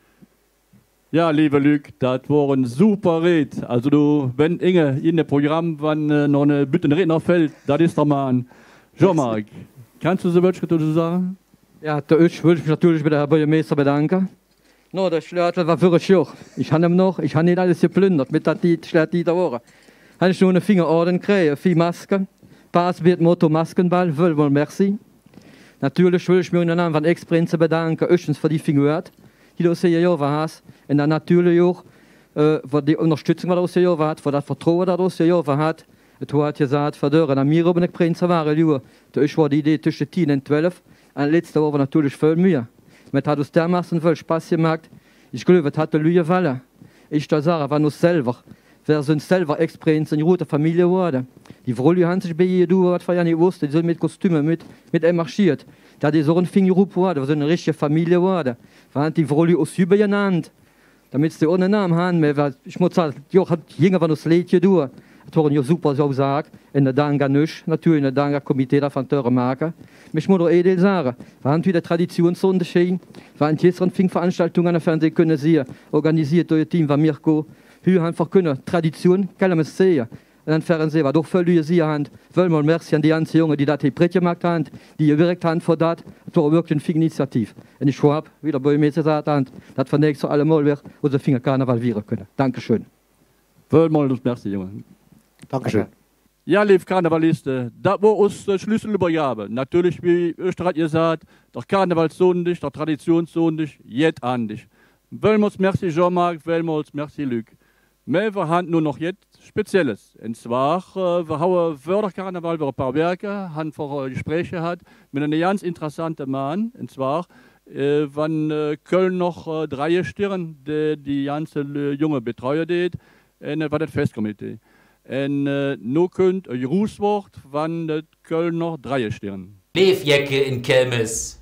Ja, lieber Luc, das war ein super Red. Also du, wenn Inge in dem Programm wann, äh, noch eine Bitte Redner fällt, das ist doch mal ein Jean-Marc. Kannst du so was dazu sagen? Ja, der ich will mich natürlich bei der Herr Bürgermeister bedanken. No, der Schlörtel war für Schur. Ich habe ihm noch, ich habe nicht alles geplündert mit der Schlörtel der Woche. Habe ich nur eine Fingerorden gekriegt, vier Masken. Passbild, Motto, Maskenball, will wohl merci. Natürlich will ich mich im Namen von Ex-Prinzen bedanken, erstens für die Finger, die du aus der Jahre hast. Und dann natürlich auch äh, für die Unterstützung, die du aus der Jahre hast, für das Vertrauen, das du aus der Jahre hast. Du hast gesagt, für die, dass wir oben Prinzen waren, ich war die Idee zwischen zehn und zwölf. Und letzte Woche natürlich viel mehr. Mit hat uns dermaßen viel Spaß gemacht. Ich glaube, es hat die Lüge gefallen. Ich da sage, war uns selber. Wir sind selber Ex-Prinzen in roter Familie geworden. Die Vrolle haben sich bei ihr, du, was wir ja nicht wussten, die sind mit Kostümen, mit, mit marschiert. Da die so ein Fingerrup geworden, wir sind eine richtige Familie geworden. Wir haben die Vrolle aus Sübe genannt. Damit sie ohne Namen haben. Ich muss sagen, die hat jünger von uns Liedchen durch. Das waren ja super so gesagt. In der Danga nicht, natürlich in der Danga Komitee der von Töre machen. Ich muss auch edel sagen, wir haben wieder Traditionssonde geschehen. Wir haben jetzt eine Veranstaltung an der Fernsehen können sehen, organisiert durch das Team von Mirko. Wir einfach können Tradition, kann man sehen. Und dann Fernsehen war doch völlig sie haben. Wollen wir merci an die ganzen Jungen, die das hier gemacht haben, die gewirkt haben für das. Das war wirklich eine viele Initiative. Und ich hoffe, wie der Bürgermeister gesagt hat, dass wir nächstes Jahr alle mal wieder unsere Finger Karneval vieren können. Dankeschön. Wollen wir merci, Junge. Dankeschön. Ja, liebe Karnevalisten, das war unsere Schlüsselübergabe. Natürlich, wie Österreich gesagt, der Karnevalssonntag, der Traditionssonntag, jetzt an dich. Wollen wir uns merci Jean-Marc, wollen wir uns merci Luc. Wir haben nur noch jetzt Spezielles. Und zwar, äh, wir haben vor der Karneval ein paar Werke, haben vor Gespräche gehabt mit einem ganz interessanten Mann. Und zwar, äh, wenn äh, Köln noch äh, drei Stirn, die die ganze äh, junge Betreuer geht, und das war das Festkomitee. Und äh, nu könnt ein Grußwort, wann das Köln noch drei Stirn. Leefjecke in Kelmis.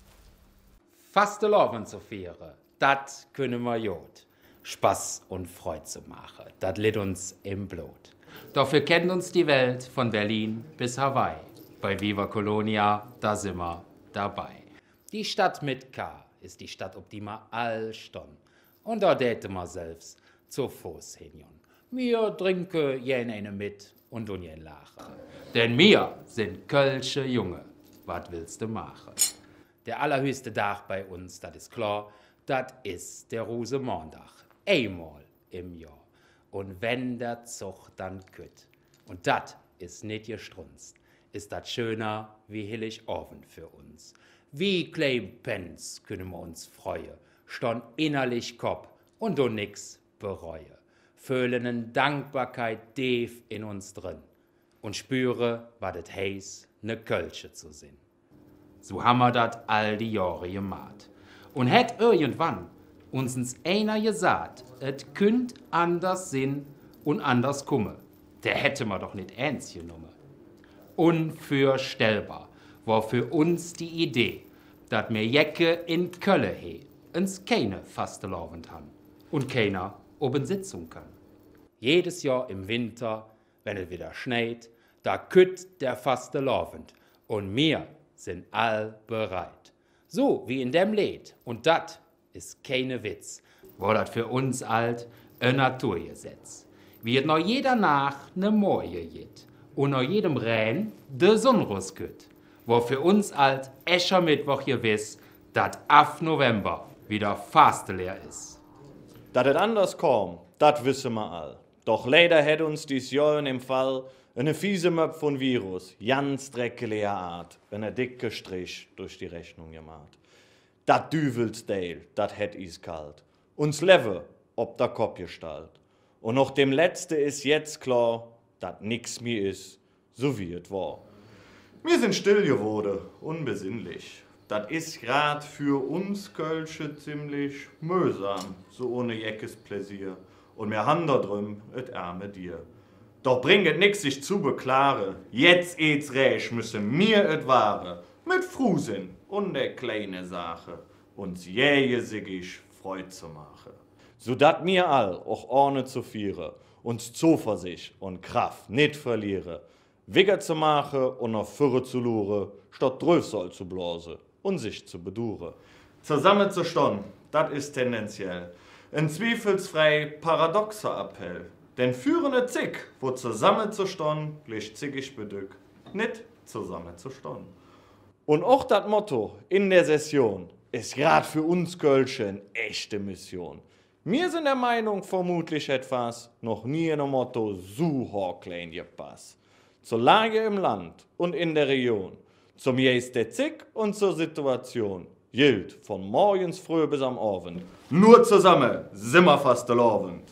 Fastelovend zu feiern, das können wir jod. Spaß und Freude zu machen, das liegt uns im Blut. Dafür kennt uns die Welt von Berlin bis Hawaii. Bei Viva Colonia, da sind wir dabei. Die Stadt mit K ist die Stadt, ob die wir all stehen. Und da täten wir selbst zu Fuß hin. Wir trinken jen eine mit und un jen lachen. Denn wir sind Kölsche Junge. Was willst du machen? Der allerhöchste Tag bei uns, das ist klar, das ist der Rosenmontag. Einmal im Jahr. Und wenn der Zug dann kütt, und das ist nicht gestrunzt, ist das schöner wie Heiligabend für uns. Wie klein Pence können wir uns freuen, stand innerlich Kopf und do nix bereue. Fühlen in Dankbarkeit tief in uns drin und spüre, was es heißt, ne Kölsche zu sehen. So haben wir das all die Jahre gemacht. Und hätt irgendwann uns einer gesagt, es könnt anders sein und anders kommen, der hätte man doch nicht ernst genommen. Unvorstellbar war für uns die Idee, dass wir Jecke in Köln he, uns keine Fastelovend haben und keiner oben sitzen kann. Jedes Jahr im Winter, wenn es wieder schneit, da kütt der Fastelovend und wir sind all bereit. So wie in dem Lied. Und das ist keine Witz. War das für uns alt ein Naturgesetz. Wie es noch jeder Nacht ne Morje geht und noch jedem Renn de Sonnenruss kütt. War für uns alt Escher Mittwoch gewiss, dat ab November wieder Faste leer ist. Dat es anders kommt, dat wissen wir all. Doch leider hat uns dies Jahr in dem Fall eine fiese Möp von Virus, ganz dreckige Art, eine dicke Strich durch die Rechnung gemacht. Dat Düvelsdale, dat het is kalt. Uns Leve ob der Kopf gestalt. Und noch dem Letzte ist jetzt klar, dat nix mehr ist, so wie es war. Wir sind still geworden, unbesinnlich. Dat ist grad für uns Kölsche ziemlich mühsam, so ohne jeckes Pläsier. Und wir haben da drüm et arme dir. Doch bringet nix sich zu beklare, jetzt et's recht, müssen mir et wahre. mit Frusen und der kleine Sache, uns jähesigisch Freude zu machen. So dat mir all auch ohne zu vieren, uns Zuversicht und Kraft nicht verlieren, Wigger zu machen und auf Führer zu luren, statt Dröfsoll zu blasen und sich zu beduren. Zusammen zu stehen, das ist tendenziell ein zweifelsfrei paradoxer Appell. Denn führende Zick, wo zusammen zu stehen, gleich zickig bedück, nicht zusammen zu stehen. Und auch das Motto in der Session ist gerade für uns Kölsche eine echte Mission. Wir sind der Meinung, vermutlich etwas noch nie in einem Motto so hochklein gepasst. Zur Lage im Land und in der Region, zum Jäst der Zick und zur Situation, gilt von morgens früh bis am Abend. Nur zusammen sind wir fast erlaubt.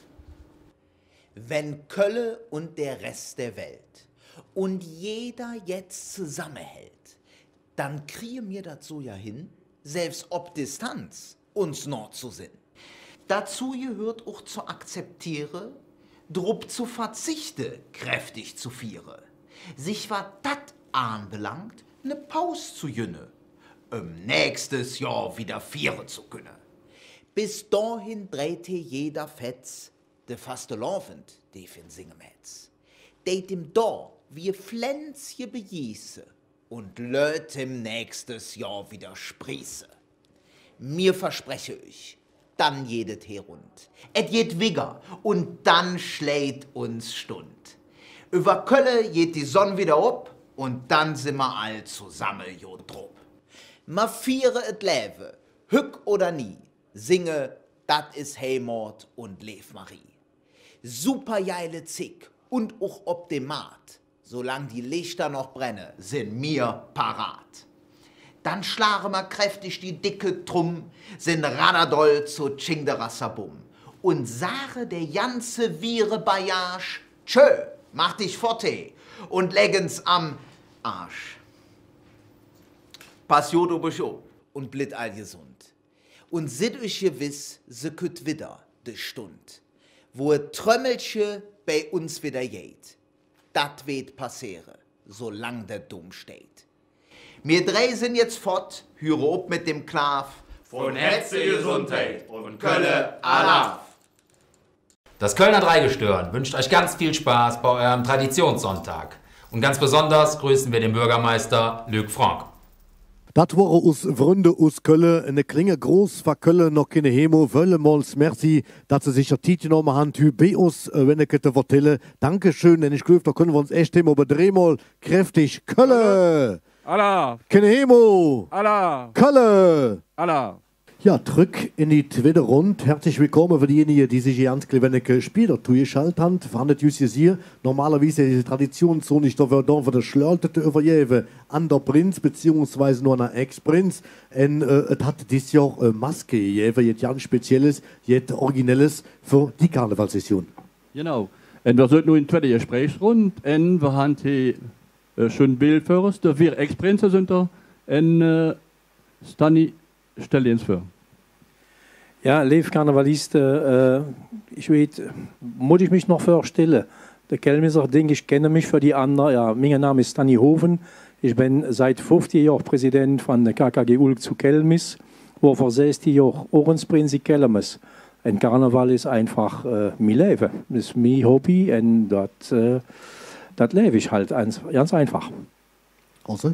Wenn Kölle und der Rest der Welt und jeder jetzt zusammenhält, dann kriegen wir dazu ja hin, selbst ob Distanz uns noch zu sind. Dazu gehört auch zu akzeptieren, drup zu verzichten, kräftig zu vieren. Sich was dat anbelangt, ne Pause zu jünne, um nächstes Jahr wieder vieren zu können. Bis dahin drehte jeder Fetz, de faste laufend, de fin Singemetz. De dem da wie Pflänzje bejieße und löt im nächstes Jahr wieder sprieße. Mir verspreche ich, dann jedet herund, et jed wigger und dann schlägt uns Stund. Über Kölle geht die Sonne wieder ob und dann sind wir all zusammen jodrup. Ma viere et Läve, hück oder nie, singe, dat is Heimat und Lev Marie. Super geile Zick und auch ob dem Markt, solang die Lichter noch brennen, sind mir parat. Dann schlagen wir kräftig die dicke Trumm, sind Radadoll zu Tschingderassabum und sage der ganze Vire Bayage, tschö, mach dich forte und leggen's am Arsch. Pass Jodo Bischof und blit all gesund. Und sit euch gewiss, se kütt wieder de Stund, wo et Trömmelche bei uns wieder geht. Dat wird passiere, solang der Dumm steht. Wir drei sind jetzt fort, höre ob mit dem Klav. Von Hetze Gesundheit und Kölle Alaf. Das Kölner Dreigestirn wünscht euch ganz viel Spaß bei eurem Traditionssonntag. Und ganz besonders grüßen wir den Bürgermeister Luc Frank. Dat war aus Vründe aus Kölle, eine Klinge groß war Kölle noch keine Hemo, Wöllemals, merci, dass sie sich der Titel genommen haben, hü bei uns, wenn ich das vertelle. Dankeschön, denn ich glaube, da können wir uns echt immer bedrehen, kräftig, Kölle! Allah! Keine Hemo! Allah! Kölle! Allah! Ja, drück in die zweite Runde. Herzlich willkommen für diejenigen, die sich ganz kleine Spieler zugeschaltet haben. Verhandelt just hier. Normalerweise diese Tradition so nicht, da wird dann für das Schlörtete übergeben an der Prinz, beziehungsweise nur an Ex-Prinz. Und äh, es hat dieses Jahr eine Maske gegeben, jetzt ganz Spezielles, jetzt Originelles für die Karnevalssession. Genau. Und wir sind nun in der zweiten Gesprächsrunde. Und wir haben hier äh, schon Bild für uns. Der vier Ex-Prinzen sind da. Und äh, Stani, stell dir ins vor. Ja, lieve Karnevalisten, äh, ich weiß, muss ich mich noch vorstellen. Der Kelmiser, denke ich, kenne mich für die anderen. Ja, mein Name ist Stani Hoven. Ich bin seit fünfzehn Jahren Präsident von der K K G Ulk zu Kelmis, wo vor sechzehn Jahren Ohrensprinz in Kelmis. Ein Karneval ist einfach äh, mein Leben. Das ist mein Hobby und das äh, das lebe ich halt ganz einfach. Also?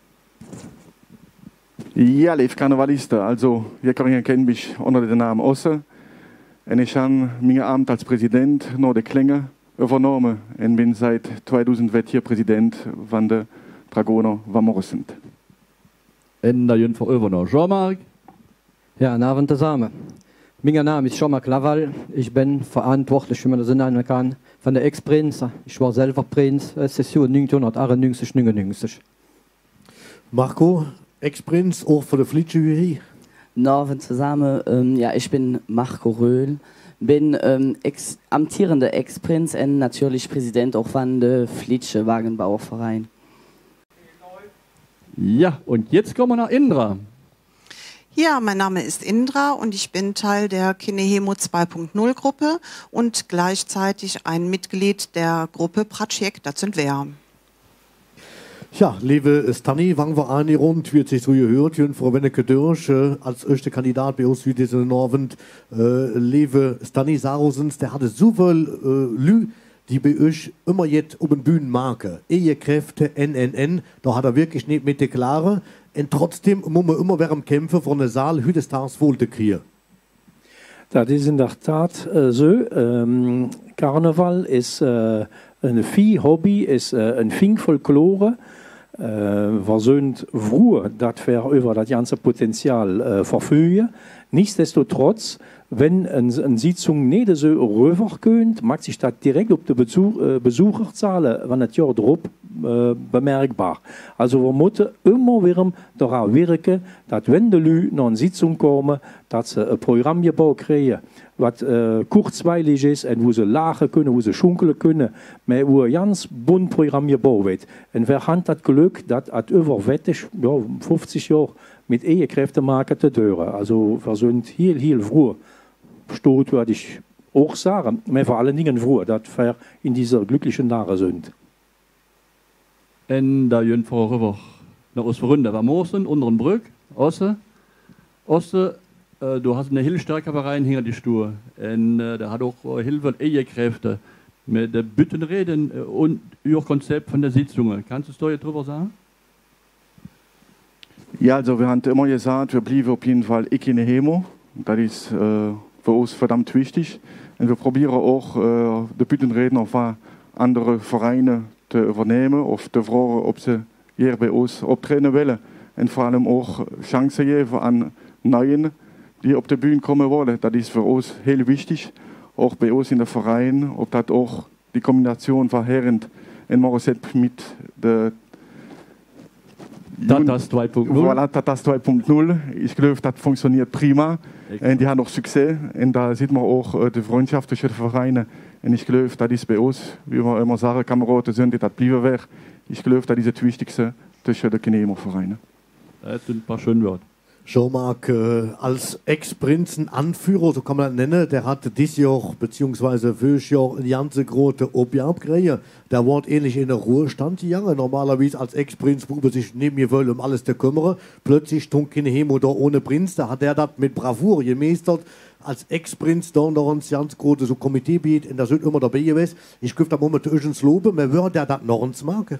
Ja, lieve Karnevalisten, also wir kennen mich unter dem Namen Osse. Und ich habe mein Amt als Präsident noch der Klänge übernommen und bin seit zweitausendvier Präsident von der Dragoner Wamorsen. Und da jün für noch Jean-Marc. Ja, guten Abend zusammen. Mein Name ist Jean-Marc Laval. Ich bin verantwortlich, wie man das nennen kann, von der Ex-Prinz. Ich war selber Prinz, Session neunzehnhundertachtundneunzig neunundneunzig. Marco, Ex-Prinz, auch für die Flitschjury. Guten Abend zusammen. Ähm, ja, ich bin Marco Röhl, bin ähm, ex amtierender Ex-Prinz und natürlich Präsident auch von der Flitsche Wagenbauerverein. Ja, und jetzt kommen wir nach Indra. Ja, mein Name ist Indra und ich bin Teil der Kinehemo zwei Punkt null Gruppe und gleichzeitig ein Mitglied der Gruppe Pratschek, das sind wir. Ja, liebe Stani, wann wir eine Runde, wird sich so gehört, Jürgen Frau Wennecke durch, äh, als erster Kandidat bei uns für diesen Abend, äh, liebe Stani Sarosens, der hatte so viel äh, Lü, die bei euch immer jetzt um den Bühnen marken. Ehekräfte, N N N, da hat er wirklich nicht mit der Klare. Und trotzdem muss man immer während Kämpfen von der Saal heute Stars wohl kriegen. Das ist in der Tat äh, so. Ähm, Karneval ist äh, ein Vieh-Hobby, ist äh, ein Fing-Folklore. Äh, wir sind froh, dass wir über das ganze Potenzial äh, verfügen. Nichtsdestotrotz, wenn eine, eine Sitzung nicht so rübergeht, macht sich das direkt auf die Besuch, äh, Besucherzahlen, wenn das Jahr drauf äh, bemerkbar. Also wir müssen immer wieder daran wirken, dass wenn die Leute nach einer Sitzung kommen, dass sie ein Programm gebaut kriegen, was äh, kurzweilig ist und wo sie lachen können, wo sie schunkeln können, aber wo ein ganz bunt Programm gebaut wird. Und wir haben das Glück, dass es über wettig, ja, fünfzig Jahre mit Ehekräften machen zu dürfen. Also wir sind heel, heel froh. Stot würde ich auch sagen, aber vor allen Dingen froh, dass wir in dieser glücklichen Lage sind. En da jön voor rüber nach uns runter. Wir müssen unter den Brück, Osse, Osse, äh, du hast eine Hillstärke rein hinter die Stuhl. Und äh, da hat auch äh, Hilfe Ehekräfte mit der Bütten reden äh, und ihr Konzept von der Sitzungen. Kannst du es da jetzt drüber sagen? Ja, also wir haben immer gesagt, wir bleiben auf jeden Fall in Hemo. Das ist äh, für uns verdammt wichtig. Und wir probieren auch, äh, die Büttenreden auf andere Vereine zu übernehmen, auf die Frage, ob sie hier bei uns auftreten wollen. Und vor allem auch Chancen geben an Neuen, die auf die Bühne kommen wollen. Das ist für uns heel wichtig, auch bei uns in den Vereinen, ob das auch die Kombination von Herren und Morissette mit der Tatas zwei Punkt null. Voilà, Tatas zwei Punkt null. Ich glaube, das funktioniert prima. Und die haben auch Success. Und da sieht man auch die Freundschaft zwischen den Vereinen. Und ich glaube, das ist bei uns, wie wir immer sagen, Kameraden sind, das bleiben wir. Ich glaube, das ist das Wichtigste zwischen den Kinemo-Vereinen. Das sind ein paar schöne Worte. Jean-Marc, äh, als Ex-Prinzen-Anführer, so kann man das nennen, der hatte dieses Jahr, beziehungsweise dieses Jahr, eine ganz große Objekt gekriegt. Der war ähnlich in der Ruhestand gegangen. Normalerweise als Ex-Prinz, wo sich neben mir will, um alles zu kümmern. Plötzlich stand kein Hemo da ohne Prinz. Da hat er das mit Bravour gemeistert. Als Ex-Prinz da noch ein ganz großes so Komitee bietet, und da sind immer dabei gewesen. Ich könnte da momentan loben, aber würde der das noch uns machen?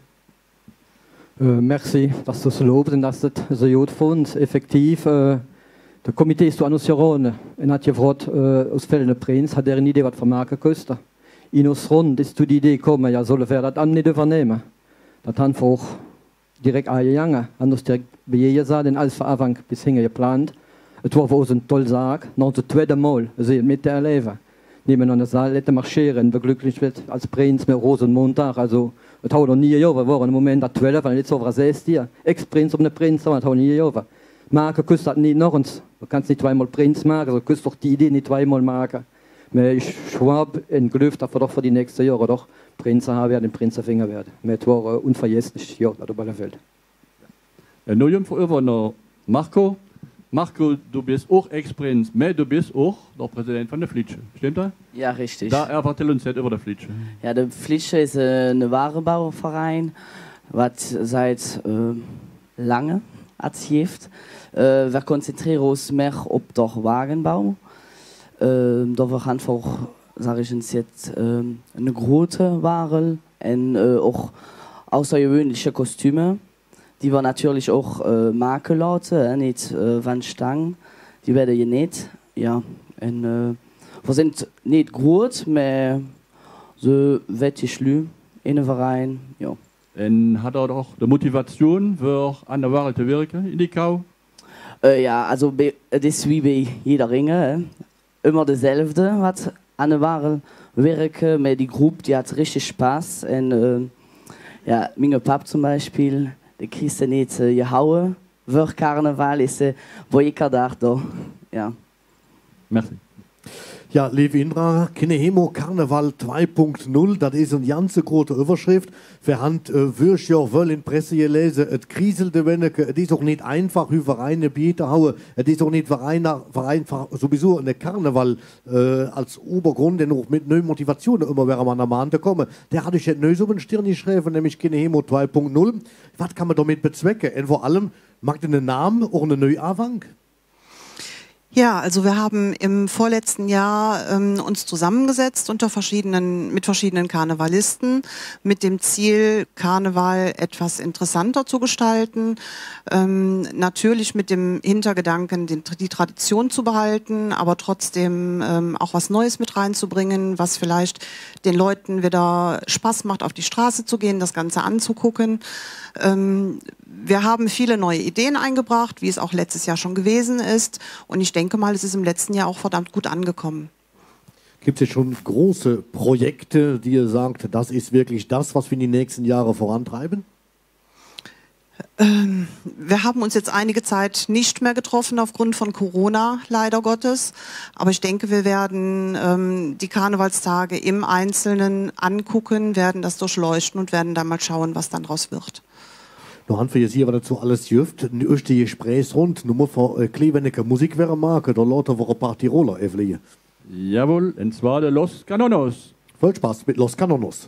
Äh, merci, dass du es lobst und dass du das so gut findest. Effektiv, äh, der Komitee ist zu Annunciarone und hat gefragt, äh, aus Fällen Prinz, hat er eine Idee, was vermarken könnte. In uns Rund ist zu die Idee gekommen, ja, sollen wir das nicht übernehmen. Das haben wir auch direkt angegangen. Anders direkt bei jedem Saal, den alles von Anfang bis hin geplant. Es war für uns ein toller Tag. Noch das zweite Mal, also mit der Erleben. Nehmen wir noch eine Saal, marschieren, wir glücklich wird als Prinz mit Rosenmontag, also das haben wir noch nie gehabt. Wir waren im Moment der zwölf, weil nicht so was ist hier. Ex-Prinz um den Prinz, das haben wir nie gehabt. Marken küsst das nicht noch uns. Du kannst nicht zweimal Prinz machen, du kannst doch die Idee nicht zweimal machen. Aber ich schwab in Glück, dass wir doch für die nächsten Jahre doch Prinzen haben werden, Prinzenfinger werden. Das war unvergesslich, ja, das über der Welt. Ja, nur jemand über noch Marco. Marco, du bist auch Ex-Prinz, aber du bist auch der Präsident von der Flitsche. Stimmt das? Ja, richtig. Da erzähl uns jetzt über die Flitsche. Ja, der Flitsche ist ein Warenbauverein, was seit äh, lange aktiv. Äh, wir konzentrieren uns mehr auf den Wagenbau. Äh, da wir einfach, sage ich uns jetzt, äh, eine große Ware und äh, auch außergewöhnliche Kostüme. Die wir natürlich auch äh, machen lassen, äh, nicht äh, Wandstangen. Die werden hier nicht. Ja. Und, äh, wir sind nicht gut, aber so wettig lü in den Verein. Ja. Und hat er doch die Motivation, für an der Ware zu wirken in die Kau? Äh, ja, also das ist wie bei jeder Ringe. Äh. Immer dasselbe, was an der Ware wirken. Aber die Gruppe, die hat richtig Spaß. Und, äh, ja, mein Papa zum Beispiel. De kriegst du nicht äh, gehauen. Voor Karneval ist äh, wo ich da. Ja. Merci. Ja, liebe Indra, Kinehemo Karneval zwei Punkt null, das ist eine ganz große Überschrift. Wir haben äh, wirklich ja wohl in Presse gelesen, es kriselte Wenneke, es ist auch nicht einfach, wie Vereine bieten hauen, es ist auch nicht Vereine, Verein, sowieso eine Karneval äh, als Obergrund, der noch mit neuen Motivationen immer wäre man am Ende kommen. Der hatte ich jetzt neu so eine Stirn geschrieben, nämlich Kinehemo zwei Punkt null. Was kann man damit bezwecken? Und vor allem, macht einen Namen auch eine neue Anfang? Ja, also wir haben im vorletzten Jahr ähm, uns zusammengesetzt unter verschiedenen, mit verschiedenen Karnevalisten mit dem Ziel, Karneval etwas interessanter zu gestalten. Ähm, natürlich mit dem Hintergedanken, den, die Tradition zu behalten, aber trotzdem ähm, auch was Neues mit reinzubringen, was vielleicht den Leuten wieder Spaß macht, auf die Straße zu gehen, das Ganze anzugucken. Ähm, wir haben viele neue Ideen eingebracht, wie es auch letztes Jahr schon gewesen ist. Und ich denke mal, es ist im letzten Jahr auch verdammt gut angekommen. Gibt es jetzt schon große Projekte, die ihr sagt, das ist wirklich das, was wir in die nächsten Jahre vorantreiben? Ähm, wir haben uns jetzt einige Zeit nicht mehr getroffen aufgrund von Corona, leider Gottes. Aber ich denke, wir werden ähm, die Karnevalstage im Einzelnen angucken, werden das durchleuchten und werden dann mal schauen, was dann draus wird. Noch haben wir jetzt hier, was dazu alles dürft. Eine erste Gesprächsrunde, nur für äh, Klevenecke Musik wäre Marke, da lauter wir ein paar Tiroler auflegen. Jawohl, und zwar der Los Canonos. Voll Spaß mit Los Canonos.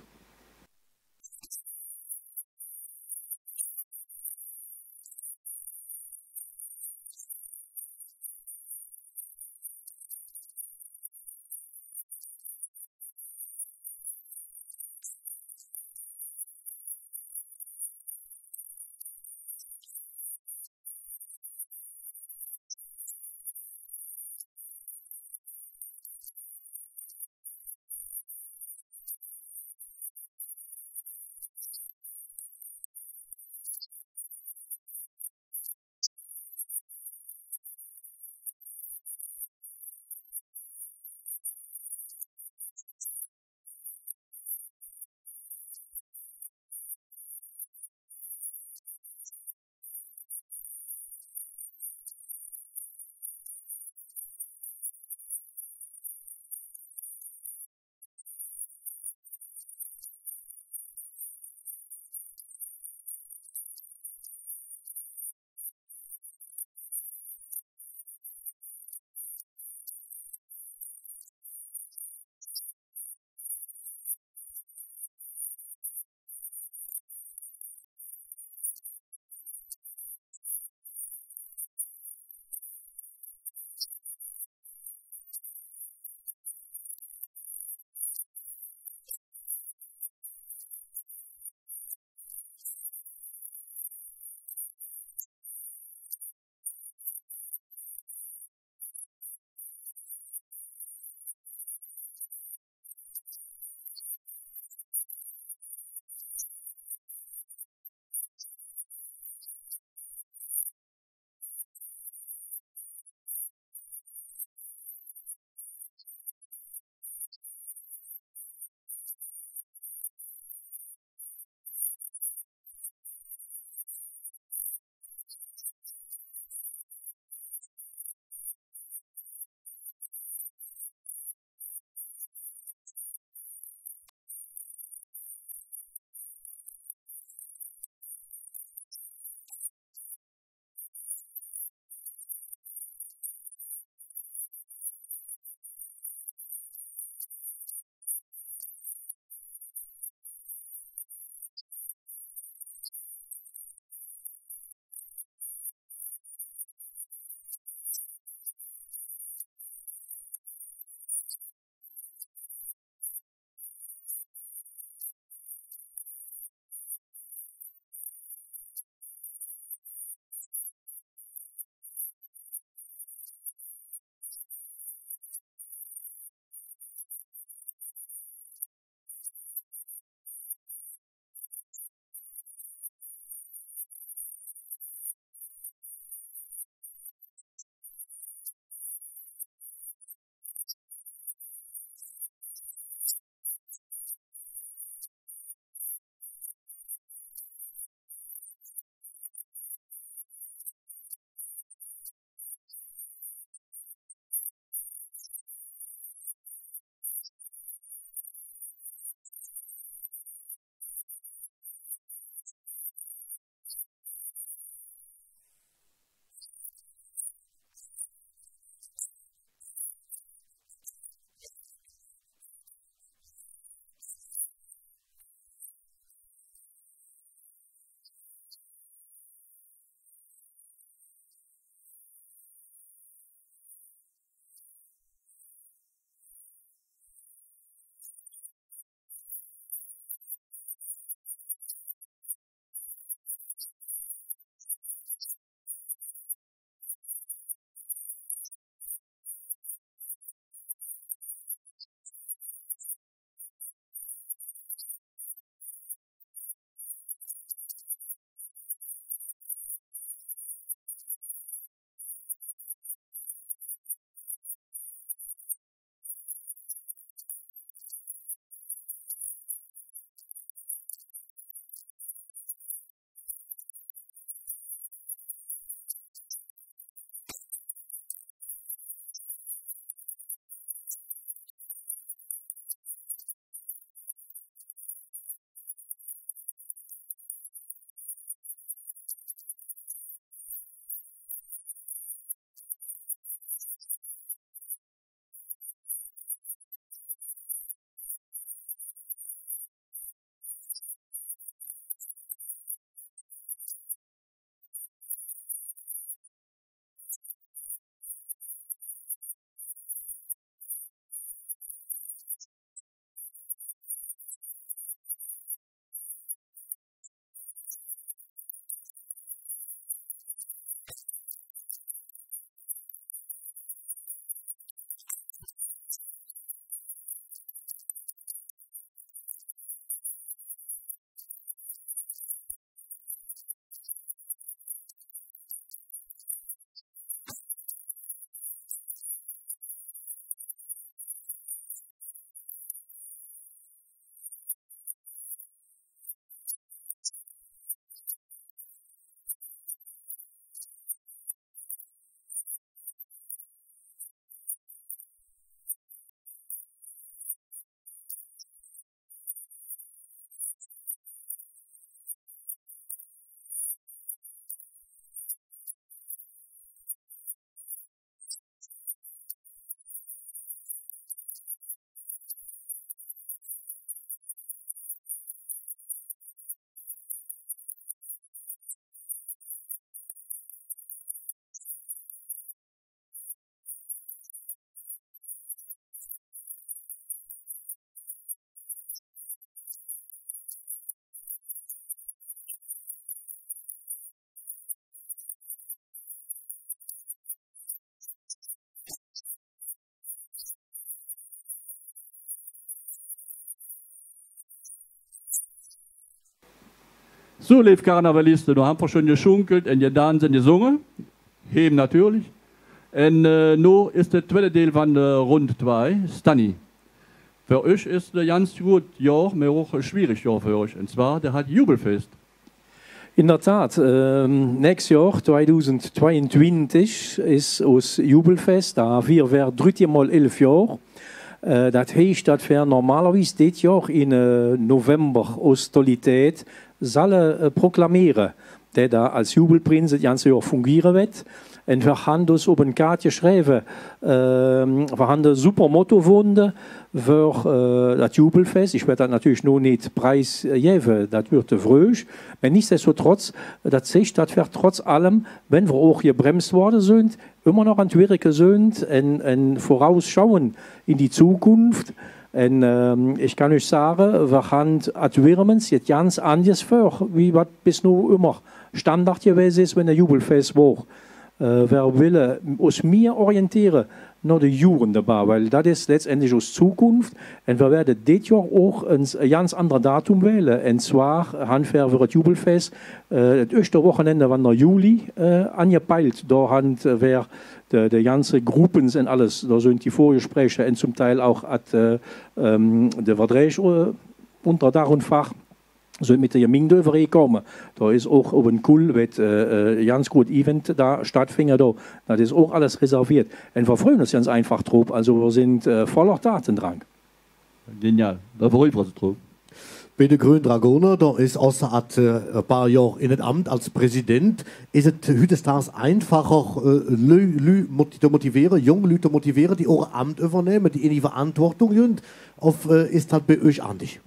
So, liebe Karnevalisten, da haben wir schon geschunkelt und gedanzt und gesungen. Heben natürlich. Und äh, nun ist der zweite Teil von der Runde zwei, Stanny. Für euch ist ein ganz gut Jahr, aber auch ein schwieriges Jahr für euch. Und zwar, der hat Jubelfest. In der Tat, ähm, nächstes Jahr, zweitausendzweiundzwanzig, ist das Jubelfest. Da wir werden dritte Mal elf Jahre. Äh, das heißt, dass wir normalerweise dieses Jahr in äh, November aus Tolität sollen äh, proklamieren, der da als Jubelprinz das ganze Jahr fungieren wird. Und wir haben das auf ein Karte geschrieben. Äh, wir haben ein super Motto gefunden für äh, das Jubelfest. Ich werde das natürlich noch nicht preisgeben, das wird fröhlich. Aber nichtsdestotrotz, das sagt, dass wir trotz allem, wenn wir auch gebremst worden sind, immer noch an die Wirke sind und, und vorausschauen in die Zukunft. Und ähm, ich kann euch sagen, wir haben at Wirmens jetzt ganz anders vor, wie was bis nun immer Standard gewesen ist, wenn ein Jubelfest war. Äh, wir wollen uns mehr orientieren nach den Juren dabei, weil das ist letztendlich unsere Zukunft. Und wir werden dieses Jahr auch ein ganz anderes Datum wählen. Und zwar haben wir für das Jubelfest äh, das erste Wochenende von der Juli äh, angepeilt. Da haben wir die, die ganzen Gruppen und alles, da sind die Vorgespräche und zum Teil auch at, äh, ähm, der Verträge äh, unter Dach und Fach. So mit der Jaming überkommen. Da ist auch oben cool, wird äh, ein ganz gut Event da stattfinden. Da. Das ist auch alles reserviert. Und wir freuen uns ganz einfach drauf. Also wir sind äh, voller Datendrang. Genial, da freuen wir uns drauf. Bei den Grünen Dragoner, da ist außer at, äh, ein paar Jahre in das Amt als Präsident, ist es heutzutage einfacher, äh, Leute Lü zu motivieren, junge Leute zu motivieren, die auch Amt übernehmen, die in die Verantwortung sind. Auf, äh, ist das bei euch anders?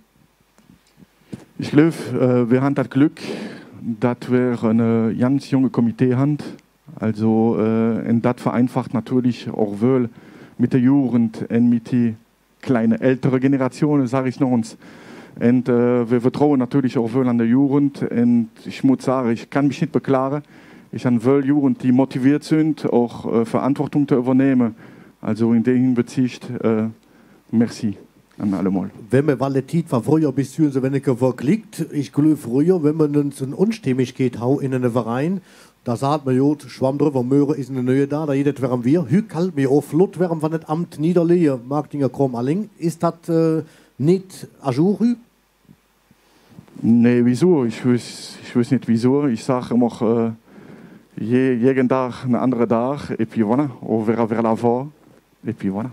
Ich glaube, äh, wir haben das Glück, dass wir eine ganz junge Komitee haben. Also, äh, und das vereinfacht natürlich auch wohl mit der Jugend und mit den kleinen älteren Generationen, sage ich noch uns. Und äh, wir vertrauen natürlich auch wohl an der Jugend. Und ich muss sagen, ich kann mich nicht beklagen. Ich habe wohl Jugend, die motiviert sind, auch äh, Verantwortung zu übernehmen. Also in dem Bezicht, äh, merci. An allemal. Wenn man Valität war früher bis zu so wenig verklickt, ich glaube früher, wenn man uns eine Unstimmigkeit hau in einen Verein, da sagt man, jo, Schwamm drüber, Möhre ist eine Neue da, da jedes wären wir, hü kalt mir auch flott, wären wir nicht Amt Niederlege, Marktinger Krom Alling, ist das äh, nicht à jour? Nee, wieso? Ich weiß, ich weiß nicht wieso. Ich sage immer, äh, je, jeden Tag ein anderer Tag, et puis voilà, on verra vers l'avant, et puis voilà.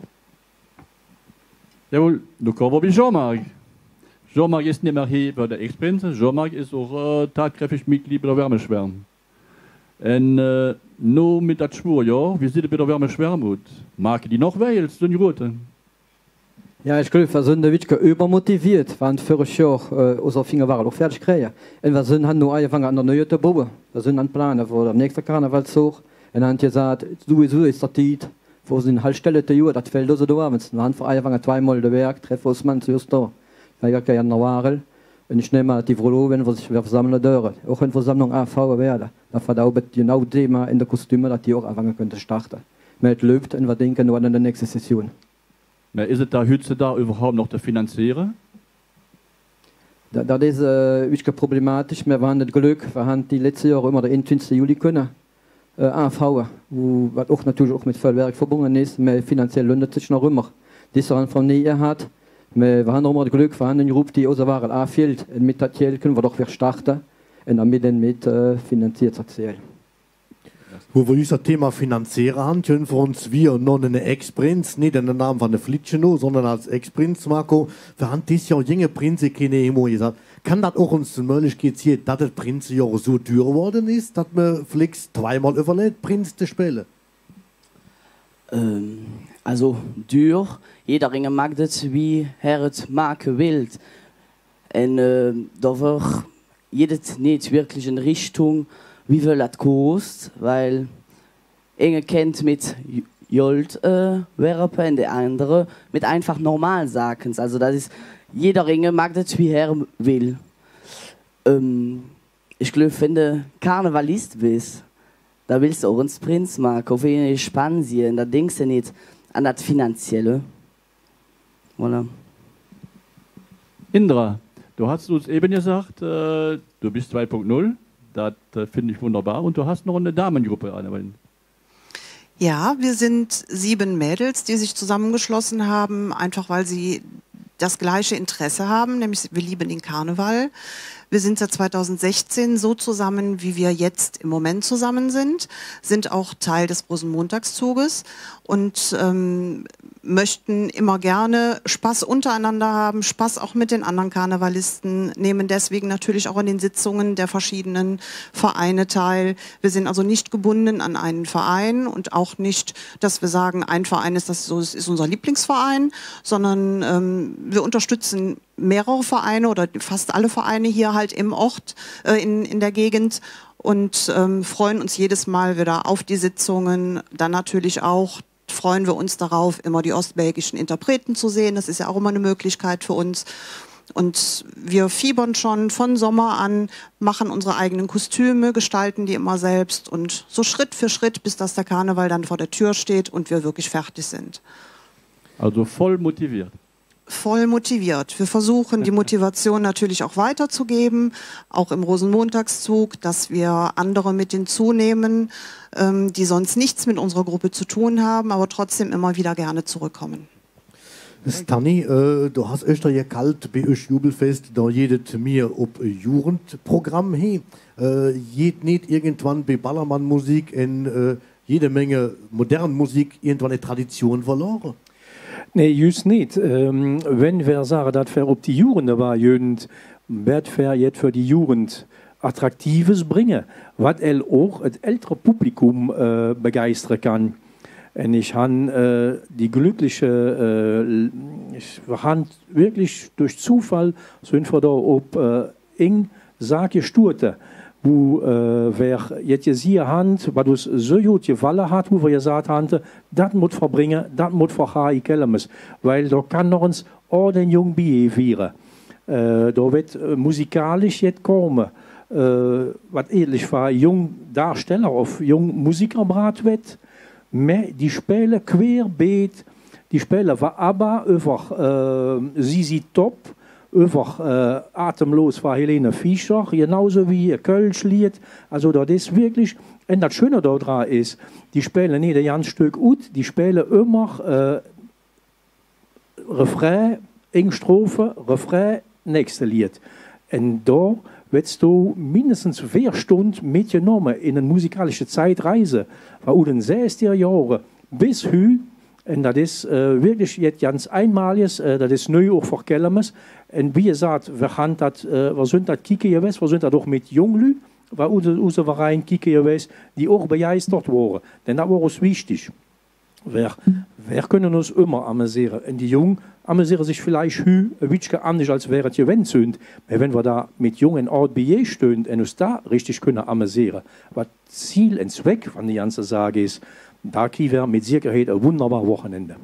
Jawohl, nu kommen wir bei Jean-Marc. Jean-Marc ist nicht mehr hier bei der Ex-Prinz. Jean-Marc ist auch äh, tatkräftig Mitglied bei der Wärmeschwärm. Und äh, nur mit das Schwur, ja, wie sieht es bei der Wärmeschwärm aus? Mag die noch wählen, so die Roten? Ja, ich glaube, wir sind wirklich übermotiviert, wenn wir für Jahr äh, unsere Finger waren auch fertig kriegen. Und wir sind halt nur angefangen an der neuen zu bauen. Wir sind an Planen für den nächsten Karnevalszug. Und dann haben die gesagt, sowieso ist das Zeit. Wo sind Haltstelle der Jahr, das fällt also da abends. Wir haben vor angefangen zweimal den Werk, treffen uns man zuerst da. Weil ich ja in der Ware. Und ich nehme die Frau, wenn wir sich versammeln dürfen. Auch in Versammlung anfangen werden. Da verdaubet genau das Thema in der Kostüme, dass die auch anfangen können zu starten. Man läuft und wir denken nur an die nächste Session. Na, ist es da heute da überhaupt noch zu finanzieren? Da, das ist äh, wirklich problematisch. Wir haben das Glück, wir haben die letzten Jahre immer den einundzwanzigsten Juli können. Äh, anfangen, wo, was auch natürlich auch mit Vollwerk verbunden ist, aber finanziell lohnt sich noch immer. Das er von Nähe hat, wir haben immer das Glück, wir haben einen Gruppe, die unser Waren anfällt, und mit das Geld können wir doch wieder starten und damit dann mit äh, finanziert erzählen. Wo wir unser Thema finanzieren haben, können wir uns wir noch einen Ex-Prinz, nicht in den Namen von der Flitscheno, sondern als Ex-Prinz, Marco, wir haben dieses Jahr junge Prinze keine Emo gesagt. Kann das auch uns möglich gehen, dass das Prinzenjahr so teuer geworden ist, dass man Flix zweimal überlebt, Prinz zu spielen? Ähm, also, teuer, jeder Ringe mag das, wie er es mag, will. Und äh, da wird jedes nicht wirklich in Richtung, wie viel das kostet, weil einer kennt mit Gold äh, werfen und der andere mit einfach normal Sachen. Also das ist, jeder Ringe mag das, wie er will. Ähm, ich glaube, wenn du Karnevalist bist, da willst du auch ins Prinz machen, auf eine Spanien, da denkst du nicht an das Finanzielle. Voilà. Indra, Du hast uns eben gesagt, äh, du bist zwei Punkt null. Das äh, finde ich wunderbar. Und du hast noch eine Damengruppe, Anne. Ja, wir sind sieben Mädels, die sich zusammengeschlossen haben, einfach weil sie das gleiche Interesse haben, nämlich wir lieben den Karneval. Wir sind seit zweitausendsechzehn so zusammen, wie wir jetzt im Moment zusammen sind, sind auch Teil des Rosenmontagszuges und ähm, möchten immer gerne Spaß untereinander haben, Spaß auch mit den anderen Karnevalisten, nehmen deswegen natürlich auch an den Sitzungen der verschiedenen Vereine teil. Wir sind also nicht gebunden an einen Verein und auch nicht, dass wir sagen, ein Verein ist, das so, das ist unser Lieblingsverein, sondern ähm, wir unterstützen mehrere Vereine oder fast alle Vereine hier halt im Ort, äh, in, in der Gegend und ähm, freuen uns jedes Mal wieder auf die Sitzungen. Dann natürlich auch freuen wir uns darauf, immer die ostbelgischen Interpreten zu sehen. Das ist ja auch immer eine Möglichkeit für uns. Und wir fiebern schon von Sommer an, machen unsere eigenen Kostüme, gestalten die immer selbst und so Schritt für Schritt, bis dass der Karneval dann vor der Tür steht und wir wirklich fertig sind. Also voll motiviert. Voll motiviert. Wir versuchen, die Motivation natürlich auch weiterzugeben, auch im Rosenmontagszug, dass wir andere mit hinzunehmen, ähm, die sonst nichts mit unserer Gruppe zu tun haben, aber trotzdem immer wieder gerne zurückkommen. Stani, äh, du hast öfter ja kalt bei euch Jubelfest, da jedet mir ob Jugendprogramm he. Äh, jed nicht irgendwann bei Ballermann-Musik in äh, jede Menge moderne Musik irgendwann eine Tradition verloren? Nee, just nicht. Ähm, wenn wir sagen, dass wir ob die Jugend war, Jugend, wird wir jetzt für die Jugend Attraktives bringen, was er auch das ältere Publikum äh, begeistern kann. Und ich habe äh, die glückliche, äh, ich habe wirklich durch Zufall sind wir da ob äh, eng Sake Sturte, wo äh, wer jetzt hier hand, was uns so gut gefallen hat, wo wir gesagt haben, das muss verbringen, das muss verhauen, weil da kann noch uns ordentlich jung behavieren. Äh, da wird äh, musikalisch jetzt kommen, äh, was ähnlich war, jung Darsteller auf jung Musiker brat wird, die spielen querbeet, die spielen war aber einfach äh, sie sie top, einfach äh, atemlos war Helene Fischer, genauso wie ihr Kölsch-Lied. Also das ist wirklich, und das Schöne daran ist, die spielen nicht ein ganz Stück gut, die spielen immer äh, Refrain, eine Strophe, Refrain, nächste Lied. Und da wirst du mindestens vier Stunden mitgenommen in eine musikalische Zeitreise von den sechziger Jahren bis heute. Und das ist äh, wirklich jetzt ganz einmaliges, äh, das ist neu auch für Kellermes. Und wie gesagt, wir, haben dat, äh, wir sind das kicken gewesen, wir sind da doch mit Jungen, weil unser Verein kicken gewesen, die auch begeistert waren. Denn das war uns wichtig. Wir, wir können uns immer amüsieren. Und die Jungen amüsieren sich vielleicht ein bisschen anders, als während die Wände sind. Aber wenn wir da mit jungen Art B stehen und uns da richtig können amüsieren, was Ziel und Zweck von der ganzen Sache ist, da kriegen wir mit Sicherheit ein wunderbares Wochenende.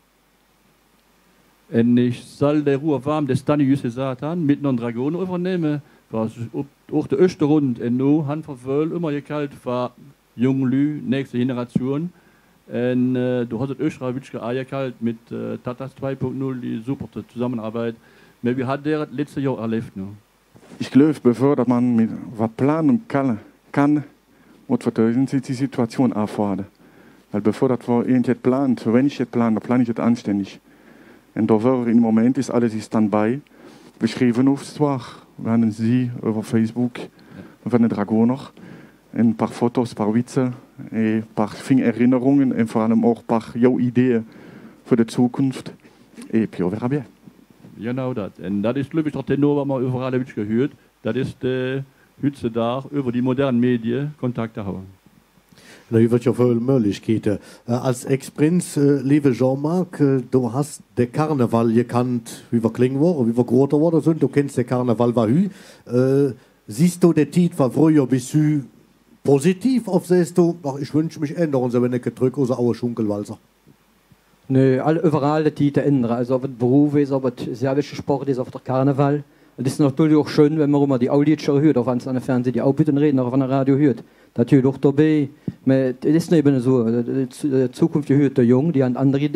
Und ich soll der Ruhe warm, das Stani just gesagt hat, mit einem Dragon übernehmen, was auch der erste Rund und nun haben wir immer gekalt für junge Leute, nächste Generation. Und äh, du hast es auch wirklich angekalt mit äh, Tatas zwei Punkt null, die super Zusammenarbeit. Aber wie hat der letztes Jahr erlebt? No? Ich glaube, bevor dass man mit was planen kann, kann muss man die Situation erfahren. Weil bevor das irgendetwas plant, wenn ich jetzt plane, dann plane ich es anständig. Und da war im Moment ist alles Standby. Wir schreiben aufs Zwach, wir haben sie über Facebook, wir haben den Dragon noch, ein paar Fotos, ein paar Witze, ein paar Erinnerungen und vor allem auch ein paar Ideen für die Zukunft. Et puis on verra bien. Genau das. Und das ist, glaube ich, der Tenor, was man überall gehört. Das ist äh, heutzutage über die modernen Medien Kontakte haben. Da wird ja voll Möglichkeiten. Äh, als Ex-Prinz, äh, liebe Jean-Marc, äh, du hast den Karneval gekannt, wie wir klingen waren, wie wir groß geworden sind. Du kennst den Karneval war hü. Äh, siehst du den Titel von früher bis hü positiv auf siehst du, ach, ich wünsche mich ändern, so wenn ich gedrückt oder auch Schunkelwalzer. Nö, alle, überall die Titel ändern. Also ob es Beruf ist, ob es serbische Sport ist, auf der Karneval. Es ist natürlich auch schön, wenn man immer die Audienshow hört, auch wenn es an der Fernsehen die auch bitte reden, auch auf der Radio hört. Natürlich auch dabei. Es ist eben so, die Zukunft hört der Jungen, die haben andere Ideen.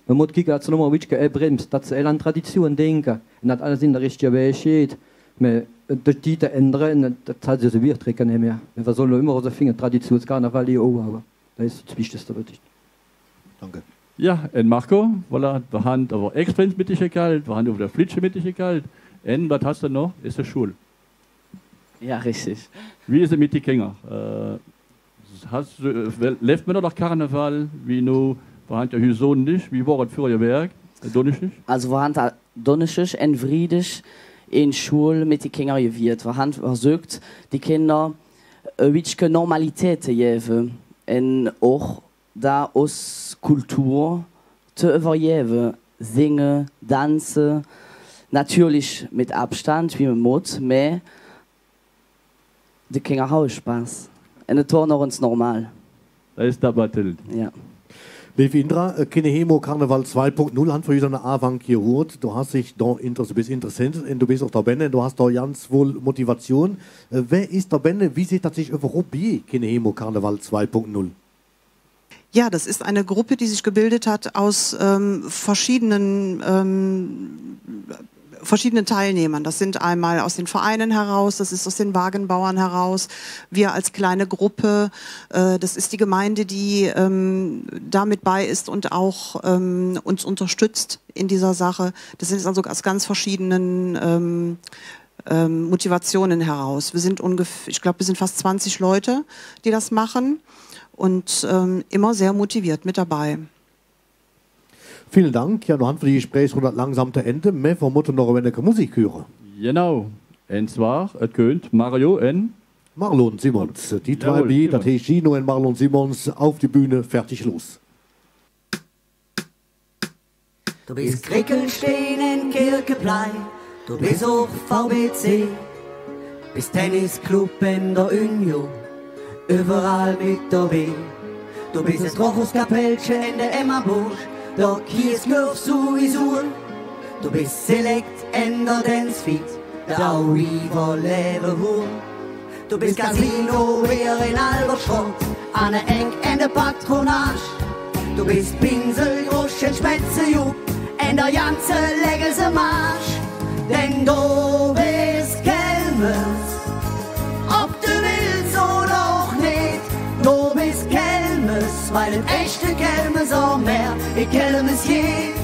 Man muss kicken, dass es nochmal ein bisschen bremst, dass sie an Tradition denken und dass alles in der richtigen Weg geht. Aber durch die ändern, das hat sich so wirklich nicht mehr. Wir sollen immer so finden, Traditionskarneval die auch haben. Das ist das Wichtigste, würde ich. Danke. Ja, und Marco, voilà, wir haben aber extrem mit dich gekalt, wir haben auf der Flitsche mit dich gekalt. Und was hast du noch? Ist die Schule. Ja, richtig. Wie ist es mit den Kindern? Äh, hast du, äh, lebt man noch Karneval? Wie nu, wir haben ja so nicht. Wie war es für ihr Werk? Donnerstag? Also wir haben da Donnerstag und Freitag in Schule mit den Kindern gewirkt. Wir haben versucht, die Kinder ein bisschen Normalität zu geben. Und auch da aus Kultur zu übergeben. Singen, tanzen, natürlich mit Abstand, wie man muss, aber die Kinder haben Spaß. Und das war noch uns normal. Das ist der Battle. Ja. Liebe Indra, Kinehemo Karneval zwei punkt null hat für so eine Anfang gehört. Du hast dich da interessiert, du bist interessant und du bist auch da Benne, du hast da ganz wohl Motivation. Äh, wer ist da Benne? Wie sieht das sich überhaupt bei Kinehemo Karneval zwei punkt null? Ja, das ist eine Gruppe, die sich gebildet hat aus ähm, verschiedenen, ähm, verschiedenen Teilnehmern. Das sind einmal aus den Vereinen heraus, das ist aus den Wagenbauern heraus, wir als kleine Gruppe, äh, das ist die Gemeinde, die ähm, damit bei ist und auch ähm, uns unterstützt in dieser Sache. Das sind also aus ganz verschiedenen ähm, ähm, Motivationen heraus. Wir sind ungefähr, ich glaube, wir sind fast zwanzig Leute, die das machen. Und ähm, immer sehr motiviert mit dabei. Vielen Dank. Ja, nun haben wir die Gesprächsrunde langsam zu Ende. Wir vermuten noch eine Musik hören. Genau. Und zwar, es könnt Mario und Marlon Simons. Die zwei Jawohl, B, das heißt Gino und Marlon Simons, auf die Bühne, fertig, los. Du bist Krickelstein in Kirkeblei, du bist auch V B C, bist Tennisclub in der Union. Überall mit dabei. Du bist das Rochuskapellchen in der Emmerbusch, der Kiesgürf sowieso. Du bist Select in der Dancefeed, der River Leverhur. Du bist Casino hier in Albertschrott, an der Eng in der Patronage. Du bist Pinsel, Grusch und Spätzejuck, in der ganze Legelse Marsch. Denn du bist Kelmes, ob du willst oder auch nicht. Du bist Kelmes, weil ein echter Kelmes auch mehr wie Kelmes je.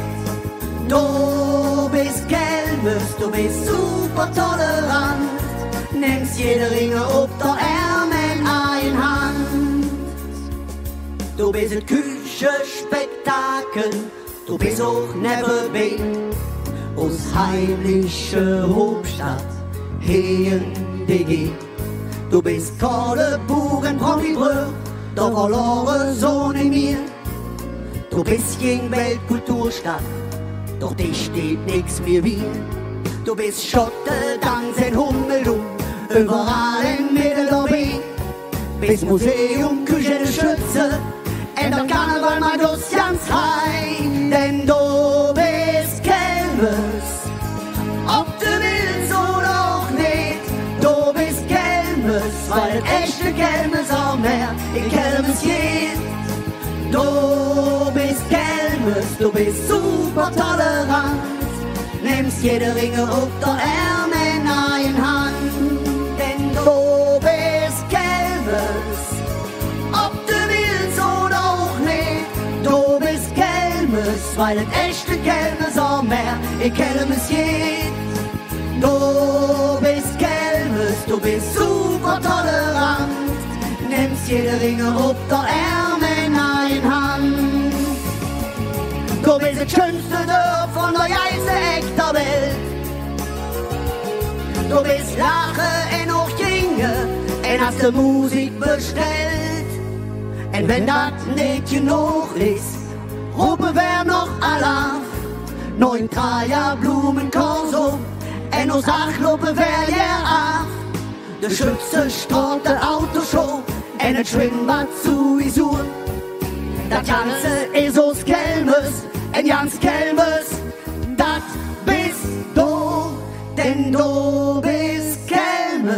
Du bist Kelmes, du bist super tolerant, nimmst jede Ringe ob der Ärmel in Hand. Du bist ein Küchenspektakel, du bist auch never big, aus heimlicher Hauptstadt, hier in D G. Du bist Kohleburen, Promibrüch, der verlorene Sohn in mir. Du bist gegen Weltkulturstadt, doch dich steht nix mehr wie. Du bist Schotte, Tanz in Hummelum, überall in Mittelobby. Bist Museum, Küche, Schütze, in der Karneval mal das ganz rein. Denn du bist Kelmes, ob du willst oder auch nicht. Du bist Kelmes, weil echte Kelmes auch mehr in Kelmes geht. Du bist Kelmes, du bist super tolerant, nimmst jede Ringe auf der Ärmel in Hand. Denn du bist Kelmes, ob du willst oder auch nicht. Du bist Kelmes, weil ein echte Kelmes auch mehr in Kelmes geht. Du bist Kelmes, du bist super tolerant, nimmst jede Ringe auf der Ärmel in Hand. Du bist das schönste Dorf von der ganzen Eck der Welt. Du bist Lache in Hochjinge und hast die Musik bestellt. Und wenn das nicht genug ist, rufen wir noch Alarm. Neun Dreier Blumenkorso und noch Sachlupe wer ihr ab. Der Schütze strahlt der Autoshow und ein Schwimmbad zu Isur. Das Ganze ist aus Kelmes, ein ganz Kelmes, das bist du, denn du bist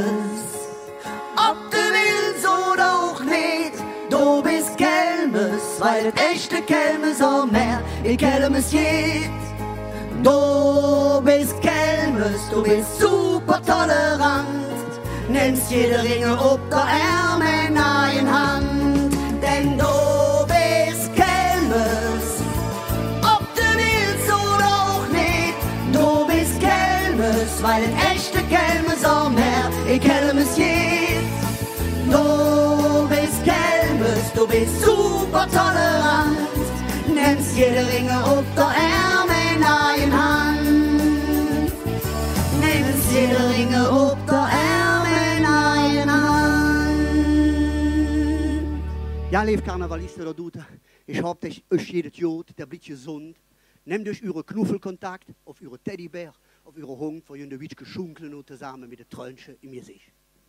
Kelmes. Ob du willst oder auch nicht, du bist Kelmes, weil das echte Kelmes am Meer, ich Kelmes geht. Du bist Kelmes, du bist super tolerant, nimmst jede Ringe ob der Ärmel in Hand, denn du bist Kelmes, ob du willst oder auch nicht, du bist Kelmes, weil das echte Kelmes am Meer, ich Kelmes geht. Du bist Kelmes, du bist super tolerant, nimmst jede Ringe ob der Ärmel in Hand, nimmst jede Ringe ob der Ärmel in Hand. Ja, liebe Karnevalisten da draußen, ich hab dich euch jedes Jahr, der bleibt gesund. Nehmt euch eure Knuffelkontakt auf eure Teddybär, auf eure Hund, wo ihr in der Witsch geschunkeln und zusammen mit den Trönchen im Gesicht.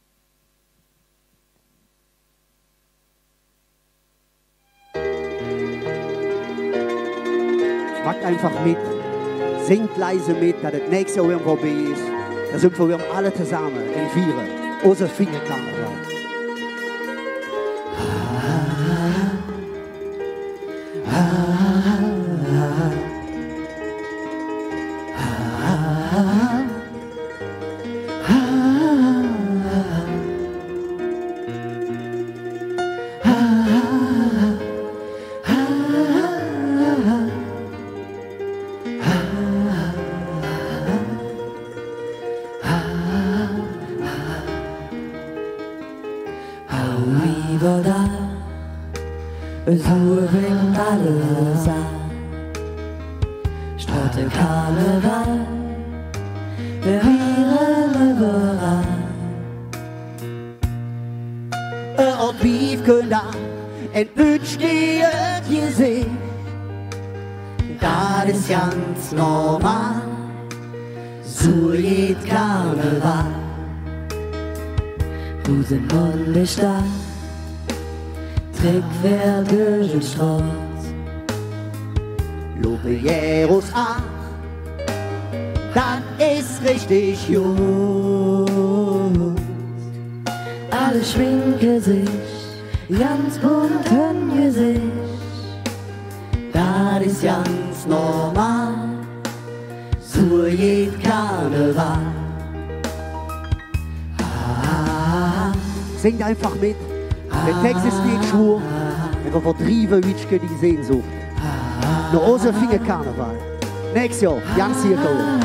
Macht einfach mit, singt leise mit, dass das nächste Jahr irgendwo bei ist. Da sind wir alle zusammen in Vieren, unser Fingerkarneval. Es fängt alles an. Stratte Karneval, wir hören überall. Und wie könnt ihr entwünscht ihr gesehen? Das ist ganz normal, so geht Karneval. Wo sind Hunde stark? Trick wer durch den Strauß. Lobejeros an, das ist richtig gut. Alle schminken sich, ganz bunt im Gesicht. Das ist ganz normal, so geht Karneval. Ah, singt einfach mit. Der Text ist wie ein Schwur, wir vertrieben Witschke die Sehnsucht. Nur unser Fingerkarneval. Nächstes Jahr, ganz hier kommen.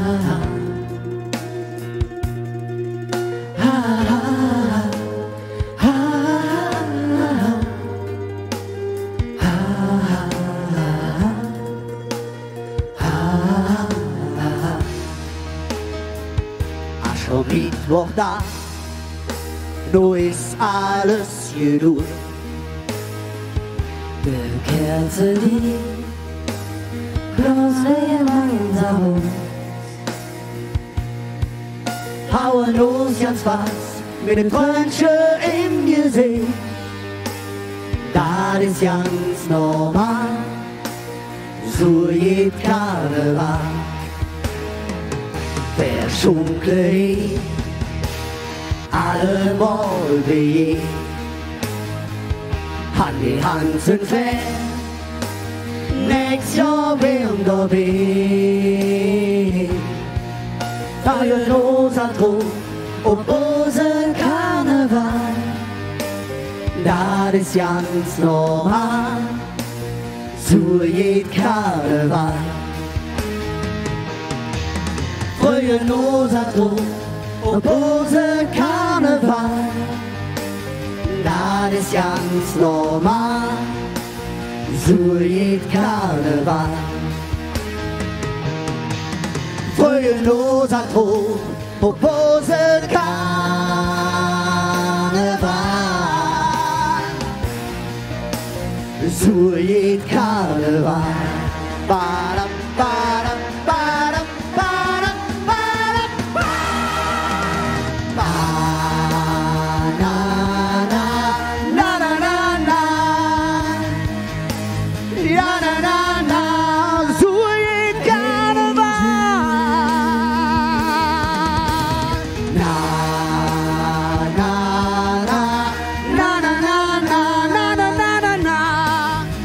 Schon Mittwoch da, nur ist alles gut. Die Kerze, die bloß gemeinsam uns. Hauen los ganz fast mit dem Trönchen im Gesicht. Das ist ganz normal, so geht Karneval. Wer schunkelt allemal wie je. Hand in Hand sind wir, nächstes Jahr werden wir weh. Feiern unser Druck auf unser Karneval. Das ist ganz normal, so geht Karneval. Freuen unser Druck auf unser Karneval. Das ist ganz normal, so geht Karneval. Freuen unser Druck auf unser Karneval. So geht Karneval. Badam, badam, badam, badam, badam, badam. Na, na, na, na, na, na. Ja, na, na, na. So geht Karneval. Na, na, na. Na, na, na, na, na, na, na, na, na.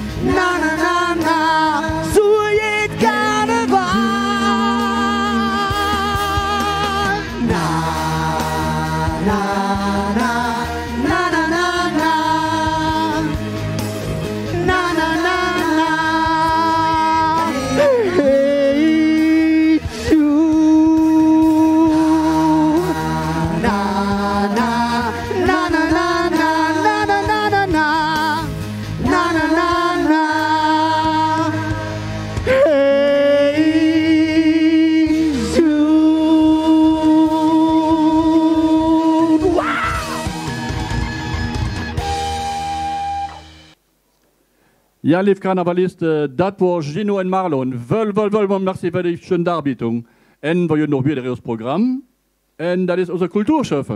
Ja, liebe Karnevalisten, das war Gino und Marlon. Wohl, wohl, wohl, merci für die schöne Darbietung. Und wir haben noch wieder das Programm. Und das ist unser Kulturschöpfer.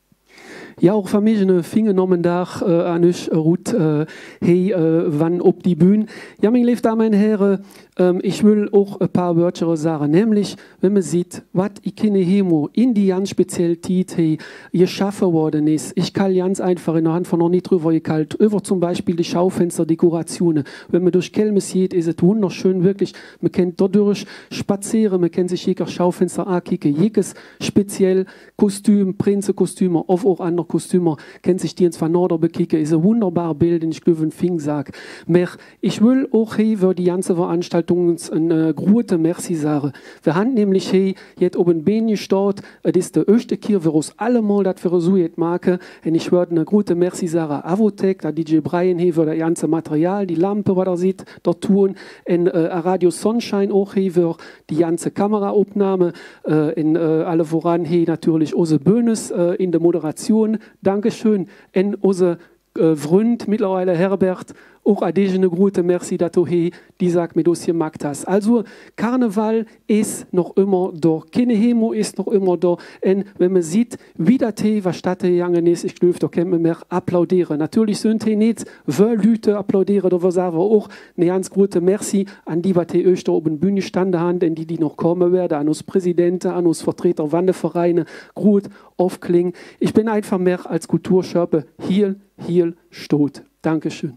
Ja, auch für mich eine Fingernommen da äh, an euch, Ruth, äh, hey, äh, wann ob die Bühne. Ja, mein liebe Damen und Herren, ähm, ich will auch ein paar Wörter sagen, nämlich, wenn man sieht, was ich kenne Hemo in die ganz speziell Tit, hey, geschaffen worden ist. Ich kann ganz einfach in der Hand von noch nicht drüber gekalt, über zum Beispiel die Schaufensterdekorationen. Wenn man durch Kelmes sieht, ist es wunderschön, wirklich. Man kann dadurch spazieren, man kann sich jedes Schaufenster ankicken, jedes speziell Kostüm, Prinzenkostüme, auf auch andere Kostümer, kennt sich die ins Vernorder bekicken, ist ein wunderbares Bild, den ich glaube, ein Fing sag. Mer, ich will auch hier für die ganze Veranstaltung uns eine große Merci sagen. Wir haben nämlich hier jetzt oben Benje Stort, das ist der erste Kier, wir uns allemal das für so jetzt machen, und ich würde eine große Merci sagen, Avotec, der D J Brian hier für das ganze Material, die Lampe, was er sieht, dort tun, und äh, Radio Sunshine auch hier für die ganze Kameraaufnahme, äh, in äh, alle voran hier natürlich Ose Böhnes äh, in der Moderation. Dankeschön. Und unser äh, Freund, mittlerweile Herbert, auch an dich eine gute Merci, dass du hier, die sagt mir, du hier gemacht hast. Also, Karneval ist noch immer da. Keine Hemo ist noch immer da. Und wenn man sieht, wie das hier, was stattgegangen ist, ich glaube, da können wir mehr applaudieren. Natürlich sind hier nicht viele Leute applaudieren, da sagen wir auch eine ganz gute Merci an die, die hier öfter auf der Bühne standen haben, und die, die noch kommen werden, an uns Präsidenten, an uns Vertreter, Wandervereine, gut aufklingen. Ich bin einfach mehr als Kulturschöpfer hier, hier, stot. Dankeschön.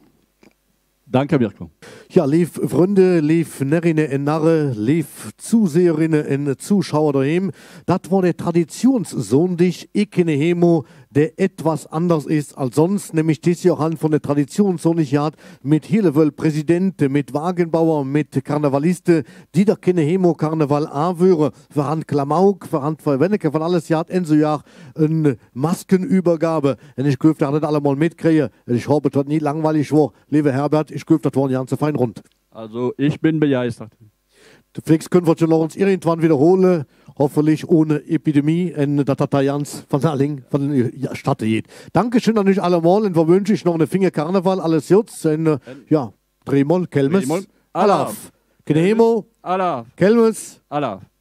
Danke, Mirko. Ja, liebe Freunde, liebe Närrinnen und Narre, liebe Zuseherinnen und Zuschauer daheim, das war der Traditionssonntag, ich kenne Hemo, der etwas anders ist als sonst, nämlich das Jahr an von der Traditionssonntag mit Hilewöll Präsidenten, mit Wagenbauer, mit Karnevalisten, die da kenne Hemo Karneval anwöre, für Hand Klamauk, für Hand Verwenneke, von alles Jahr, in so Jahr eine Maskenübergabe. Und ich glaube, da nicht alle mal mitkriegen. Ich hoffe, das nie langweilig war. Lieber Herbert, ich glaube, das war ein ganze fein rund. Also, ich bin begeistert. Vielleicht können wir uns irgendwann wiederholen, hoffentlich ohne Epidemie, und dass das ganz von allen von der Stadt geht. Dankeschön an euch allemal, und wir wünschen euch noch eine Finger Karneval, alles Jutz, und ja, Drehmoll, Kelmes, Drehmoll, Alaf, Knemo, Alaf, Kelmes, Alaf.